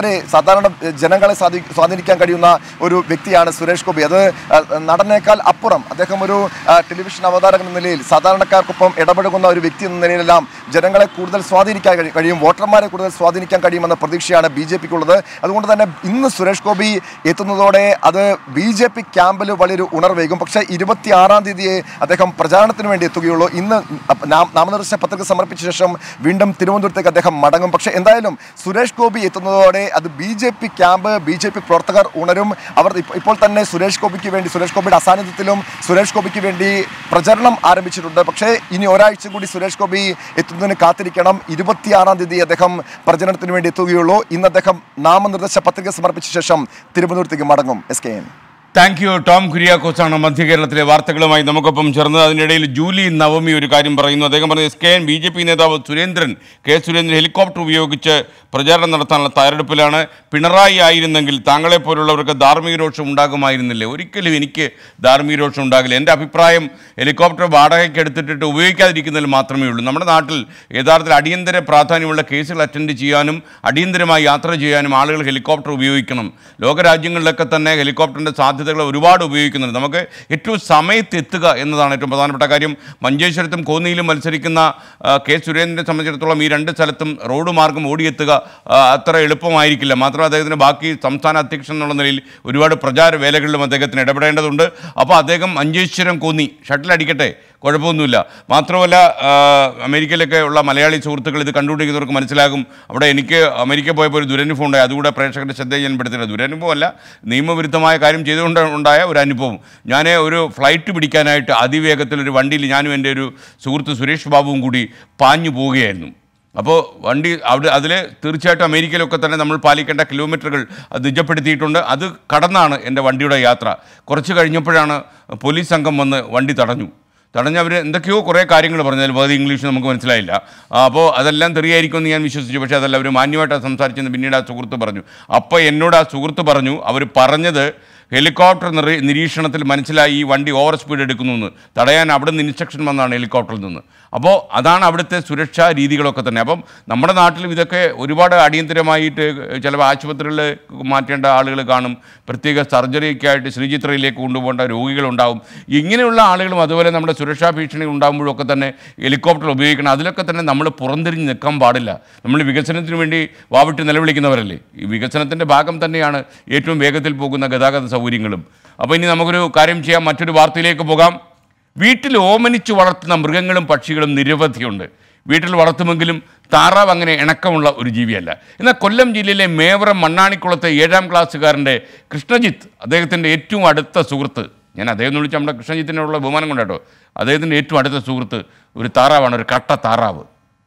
ജനങ്ങളെ സ്വാധീനിക്കാൻ കഴിയുന്ന ഒരു വ്യക്തിയാണ് സുരേഷ് ഗോപി. അത് നടനേക്കാൾ അപ്പുറം അദ്ദേഹം ഒരു ടെലിവിഷൻ അവതാരകൻ എന്ന നിലയിൽ സാധാരണക്കാർക്കൊപ്പം ഇടപെടുന്ന ഒരു വ്യക്തി എന്ന നിലയിലെല്ലാം ജനങ്ങളെ കൂടുതൽ സ്വാധീനിക്കാൻ കഴിയും, വോട്ടർമാരെ കൂടുതൽ സ്വാധീനിക്കാൻ കഴിയുമെന്ന പ്രതീക്ഷയാണ് BJPക്കുള്ളത്. അതുകൊണ്ട് തന്നെ ഇന്ന് സുരേഷ് ഗോപി എത്തുന്നതോടെ അത് BJP ക്യാമ്പിൽ വലിയൊരു ഉണർവേകും. പക്ഷേ 26-ാം തീയതിയെ അദ്ദേഹം പ്രചാരണത്തിന് വേണ്ടി എത്തുകയുള്ളൂ. ഇന്ന് നാമനിർദ്ദേശ പത്രിക സമർപ്പിച്ച ശേഷം വീണ്ടും തിരുവനന്തപുരത്തേക്ക് അദ്ദേഹം മടങ്ങും. പക്ഷേ എന്തായാലും സുരേഷ് ഗോപി എത്തുന്നതോടെ അത് BJP ക്യാമ്പ്, BJP പ്രവർത്തകർ ഉണരും. അവർ ഇപ്പോൾ തന്നെ സുരേഷ് ഗോപിയുടെ അസാന്നിധ്യത്തിലും സുരേഷ് ഗോപിക്ക് വേണ്ടി പ്രചരണം ആരംഭിച്ചിട്ടുണ്ട്. പക്ഷേ ഇനി ഒരാഴ്ച കൂടി സുരേഷ് ഗോപി എത്തുന്നതിന് കാത്തിരിക്കണം. 26-ാം തീയതി അദ്ദേഹം പ്രചരണത്തിന് വേണ്ടി എത്തുകയുള്ളൂ. ഇന്ന് അദ്ദേഹം നാമനിർദ്ദേശ പത്രിക സമർപ്പിച്ച ശേഷം തിരുവനന്തപുരത്തേക്ക് മടങ്ങും. SKN. Thank you. ടോം കുര്യാക്കോസാണ് മധ്യ കേരളത്തിലെ വാർത്തകളുമായി നമുക്കൊപ്പം ചേർന്നത്. അതിനിടയിൽ ജൂലി നവമി ഒരു കാര്യം പറയുന്നു. അദ്ദേഹം പറഞ്ഞു, SKN BJP നേതാവ് കെ സുരേന്ദ്രൻ ഹെലികോപ്റ്റർ ഉപയോഗിച്ച് പ്രചാരണം നടത്താനുള്ള തയ്യാറെടുപ്പിലാണ്. പിണറായി ആയിരുന്നെങ്കിൽ താങ്കളെപ്പോലുള്ളവർക്ക് ധാർമ്മിക രോഷം ഉണ്ടാകുമായിരുന്നില്ലേ? ഒരിക്കലും എനിക്ക് ധാർമ്മിക രോഷം ഉണ്ടാകില്ല. എൻ്റെ അഭിപ്രായം ഹെലികോപ്റ്റർ വാടകയ്ക്ക് എടുത്തിട്ട് ഉപയോഗിക്കാതിരിക്കുന്നതിൽ മാത്രമേ ഉള്ളൂ. നമ്മുടെ നാട്ടിൽ യഥാർത്ഥത്തിൽ അടിയന്തര പ്രാധാന്യമുള്ള കേസുകൾ അറ്റൻഡ് ചെയ്യാനും അടിയന്തരമായി യാത്ര ചെയ്യാനും ആളുകൾ ഹെലികോപ്റ്റർ ഉപയോഗിക്കണം. ലോകരാജ്യങ്ങളിലൊക്കെ തന്നെ ഹെലികോപ്റ്ററിൻ്റെ സാധ്യതകൾ ഒരുപാട് ഉപയോഗിക്കുന്നുണ്ട്. നമുക്ക് ഏറ്റവും സമയത്ത് എത്തുക എന്നതാണ് ഏറ്റവും പ്രധാനപ്പെട്ട കാര്യം. മഞ്ചേശ്വരത്തും കോന്നിയിലും മത്സരിക്കുന്ന കെ സുരേന്ദ്രനെ സംബന്ധിച്ചിടത്തോളം ഈ രണ്ട് സ്ഥലത്തും റോഡ് മാർഗം ഓടിയെത്തുക അത്ര എളുപ്പമായിരിക്കില്ല. മാത്രമല്ല അദ്ദേഹത്തിന് ബാക്കി സംസ്ഥാന അധ്യക്ഷൻ എന്നുള്ള നിലയിൽ ഒരുപാട് പ്രചാര വേലകളിലും അദ്ദേഹത്തിന് ഇടപെടേണ്ടതുണ്ട്. അപ്പോൾ അദ്ദേഹം മഞ്ചേശ്വരം കോന്നി ഷട്ടിൽ അടിക്കട്ടെ, കുഴപ്പമൊന്നുമില്ല. മാത്രമല്ല അമേരിക്കയിലൊക്കെ ഉള്ള മലയാളി സുഹൃത്തുക്കൾ ഇത് കണ്ടുപിടിക്കുന്നവർക്ക് മനസ്സിലാകും. അവിടെ എനിക്ക് അമേരിക്ക പോയപ്പോൾ ഒരു ദുരനുഭവം ഉണ്ടായി. അതുകൂടെ പ്രേക്ഷകരുടെ ശ്രദ്ധ ഞാൻ പെടുത്തില്ല. ദുരനുഭവമല്ല, നിയമവിരുദ്ധമായ കാര്യം ചെയ്തുകൊണ്ട് ഉണ്ടായ ഒരു അനുഭവം. ഞാൻ ഒരു ഫ്ലൈറ്റ് പിടിക്കാനായിട്ട് അതിവേഗത്തിൽ ഒരു വണ്ടിയിൽ ഞാനും എൻ്റെ ഒരു സുഹൃത്ത് സുരേഷ് ബാബുവും കൂടി പാഞ്ഞു പോവുകയായിരുന്നു. അപ്പോൾ വണ്ടി അതിൽ തീർച്ചയായിട്ടും അമേരിക്കയിലൊക്കെ തന്നെ നമ്മൾ പാലിക്കേണ്ട കിലോമീറ്ററുകൾ അത് നിജപ്പെടുത്തിയിട്ടുണ്ട്. അത് കടന്നാണ് എൻ്റെ വണ്ടിയുടെ യാത്ര. കുറച്ച് കഴിഞ്ഞപ്പോഴാണ് പോലീസ് സംഘം വന്ന് വണ്ടി തടഞ്ഞവർ എന്തൊക്കെയോ കുറേ കാര്യങ്ങൾ പറഞ്ഞാൽ വേറെ ഇംഗ്ലീഷ് നമുക്ക് മനസ്സിലായില്ല. അപ്പോൾ അതെല്ലാം തെറിയായിരിക്കുമെന്ന് ഞാൻ വിശ്വസിച്ചു. പക്ഷേ അതല്ല, അവർ മാന്യമായിട്ടാണ് സംസാരിച്ചെന്ന് പിന്നീട് ആ സുഹൃത്ത് പറഞ്ഞു. അപ്പോൾ എന്നോട് ആ സുഹൃത്ത് പറഞ്ഞു, അവർ പറഞ്ഞത് ഹെലികോപ്റ്റർ നിരീക്ഷണത്തിൽ മനസ്സിലായി ഈ വണ്ടി ഓവർ സ്പീഡ് എടുക്കുന്നു എന്ന്. തടയാൻ അവിടെ നിന്ന് ഇൻസ്ട്രക്ഷൻ വന്നതാണ് ഹെലികോപ്റ്ററിൽ നിന്ന്. അപ്പോൾ അതാണ് അവിടുത്തെ സുരക്ഷാ രീതികളൊക്കെ തന്നെ. അപ്പം നമ്മുടെ നാട്ടിലും ഇതൊക്കെ ഒരുപാട് അടിയന്തരമായിട്ട് ചില ആശുപത്രികളിൽ മാറ്റേണ്ട ആളുകൾ കാണും. പ്രത്യേക സർജറിക്കായിട്ട് ശ്രീചിത്രയിലേക്ക് കൊണ്ടുപോകേണ്ട രോഗികളുണ്ടാവും. ഇങ്ങനെയുള്ള ആളുകളും അതുപോലെ നമ്മുടെ സുരക്ഷാ ഭീഷണി ഉണ്ടാകുമ്പോഴൊക്കെ തന്നെ ഹെലികോപ്റ്റർ ഉപയോഗിക്കണം. അതിലൊക്കെ തന്നെ നമ്മൾ പുറംതിരിഞ്ഞ് നിൽക്കാൻ പാടില്ല. നമ്മൾ വികസനത്തിന് വേണ്ടി വാവിട്ട് നിലവിളിക്കുന്നവരല്ലേ. ഈ വികസനത്തിൻ്റെ ഭാഗം തന്നെയാണ് ഏറ്റവും വേഗത്തിൽ പോകുന്ന ഗതാഗത സൗകര്യങ്ങളും. അപ്പോൾ ഇനി നമുക്കൊരു കാര്യം ചെയ്യാം, മറ്റൊരു വാർത്തയിലേക്ക് പോകാം. വീട്ടിൽ ഓമനിച്ച് വളർത്തുന്ന മൃഗങ്ങളും പക്ഷികളും നിരവധിയുണ്ട്. വീട്ടിൽ വളർത്തുമെങ്കിലും താറാവ് അങ്ങനെ ഇണക്കമുള്ള ഒരു ജീവിയല്ല. എന്നാൽ കൊല്ലം ജില്ലയിലെ മേവറം മണ്ണാണിക്കുളത്തെ 7ാം ക്ലാസ്സുകാരൻ്റെ കൃഷ്ണജിത്ത്, അദ്ദേഹത്തിൻ്റെ ഏറ്റവും അടുത്ത സുഹൃത്ത്, ഞാൻ അദ്ദേഹം എന്ന് വിളിച്ച് നമ്മുടെ കൃഷ്ണജിത്തിനുള്ള ബഹുമാനം കൊണ്ടാട്ടോ, അദ്ദേഹത്തിൻ്റെ ഏറ്റവും അടുത്ത സുഹൃത്ത് ഒരു താറാവാണ്, ഒരു കട്ട താറാവ്.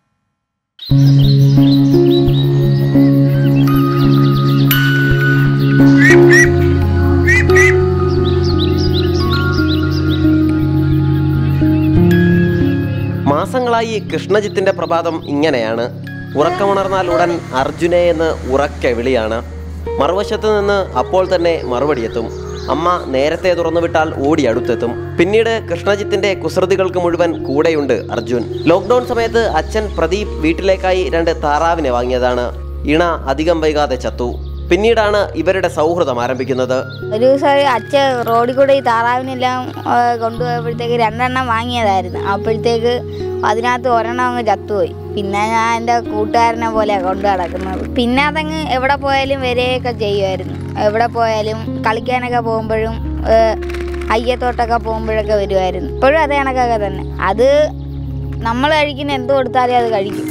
മാസങ്ങളായി കൃഷ്ണജിത്തിന്റെ പ്രഭാതം ഇങ്ങനെയാണ്. ഉറക്കമുണർന്നാൽ ഉടൻ അർജുനെ എന്ന് ഉറക്കെ വിളിയാണ്. മറുവശത്ത് നിന്ന് അപ്പോൾ തന്നെ മറുപടിയെത്തും. അമ്മ നേരത്തെ തുറന്നുവിട്ടാൽ ഓടി അടുത്തെത്തും. പിന്നീട് കൃഷ്ണജിത്തിന്റെ കുസൃതികൾക്ക് മുഴുവൻ കൂടെയുണ്ട് അർജുൻ. ലോക്ക്ഡൌൺ സമയത്ത് അച്ഛൻ പ്രദീപ് വീട്ടിലേക്കായി 2 താറാവിനെ വാങ്ങിയതാണ്. ഇണ അധികം വൈകാതെ ചത്തു. പിന്നീടാണ് ഇവരുടെ സൗഹൃദം ആരംഭിക്കുന്നത്. ഒരു ദിവസം അച്ഛൻ റോഡിൽ കൂടെ ഈ താറാവിനെല്ലാം കൊണ്ടുപോയപ്പോഴത്തേക്ക് 2 എണ്ണം വാങ്ങിയതായിരുന്നു. അപ്പോഴത്തേക്ക് അതിനകത്ത് ഒരെണ്ണം അങ്ങ് ചത്തുപോയി. പിന്നെ ഞാൻ എൻ്റെ കൂട്ടുകാരനെ പോലെയാണ് കൊണ്ടു നടക്കുന്നത്. പിന്നെ അതങ്ങ് എവിടെ പോയാലും വരികയൊക്കെ ചെയ്യുമായിരുന്നു. എവിടെ പോയാലും കളിക്കാനൊക്കെ പോകുമ്പോഴും അയ്യത്തോട്ടൊക്കെ പോകുമ്പോഴൊക്കെ വരുമായിരുന്നു. ഇപ്പോഴും അതേ കണക്കൊക്കെ തന്നെ. അത് നമ്മൾ കഴിക്കുന്ന എന്ത് കൊടുത്താലും അത് കഴിക്കും.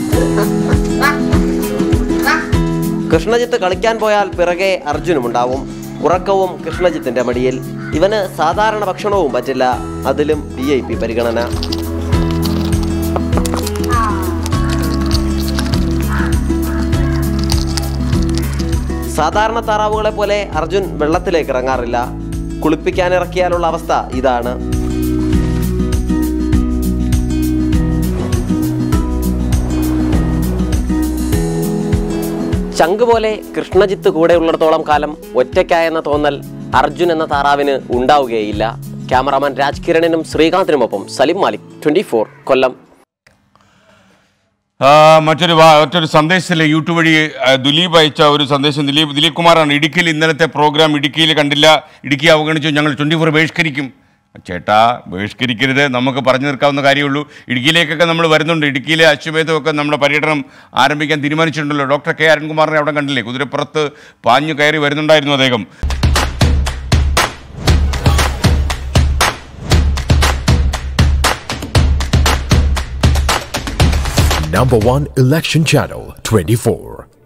കൃഷ്ണജിത്ത് കളിക്കാൻ പോയാൽ പിറകെ അർജുനുമുണ്ടാവും. ഉറക്കവും കൃഷ്ണജിത്തിന്റെ മടിയിൽ. ഇവന് സാധാരണ ഭക്ഷണവും പറ്റില്ല. അതിലും VIP പരിഗണന. സാധാരണ താറാവുകളെ പോലെ അർജുൻ വെള്ളത്തിലേക്ക് ഇറങ്ങാറില്ല. കുളിപ്പിക്കാനിറക്കിയാലുള്ള അവസ്ഥ ഇതാണ്. ചങ്ക് പോലെ കൃഷ്ണജിത്ത് കൂടെ ഉള്ളിടത്തോളം കാലം ഒറ്റയ്ക്കായെന്ന തോന്നൽ അർജുൻ എന്ന താറാവിന് ഉണ്ടാവുകയില്ല. ക്യാമറാമാൻ രാജ് കിരണിനും ശ്രീകാന്തിനുമൊപ്പം സലിം മാലിക്, 24 കൊല്ലം. മറ്റൊരു സന്ദേശത്തിൽ യൂട്യൂബ് വഴി ദിലീപ് അയച്ച ഒരു സന്ദേശം. ദിലീപ് കുമാറാണ്. ഇടുക്കിയിൽ ഇന്നലത്തെ പ്രോഗ്രാം ഇടുക്കിയിൽ കണ്ടില്ല, ഇടുക്കി അവഗണിച്ചു, ഞങ്ങൾ 24 ബഹിഷ്കരിക്കും. ചേട്ടാ, ബഹിഷ്കരിക്കരുത്, നമുക്ക് പറഞ്ഞു തീർക്കാവുന്ന കാര്യമുള്ളൂ. ഇടുക്കിയിലേക്കൊക്കെ നമ്മൾ വരുന്നുണ്ട്. ഇടുക്കിയിലെ അശ്വമേധമൊക്കെ നമ്മുടെ പര്യടനം ആരംഭിക്കാൻ തീരുമാനിച്ചിട്ടുണ്ടല്ലോ. ഡോക്ടർ കെ അരുൺകുമാറിനെ അവിടെ കണ്ടില്ലേ? കുതിരപ്പുറത്ത് പാഞ്ഞു കയറി വരുന്നുണ്ടായിരുന്നു അദ്ദേഹം. Number 1 election channel 24.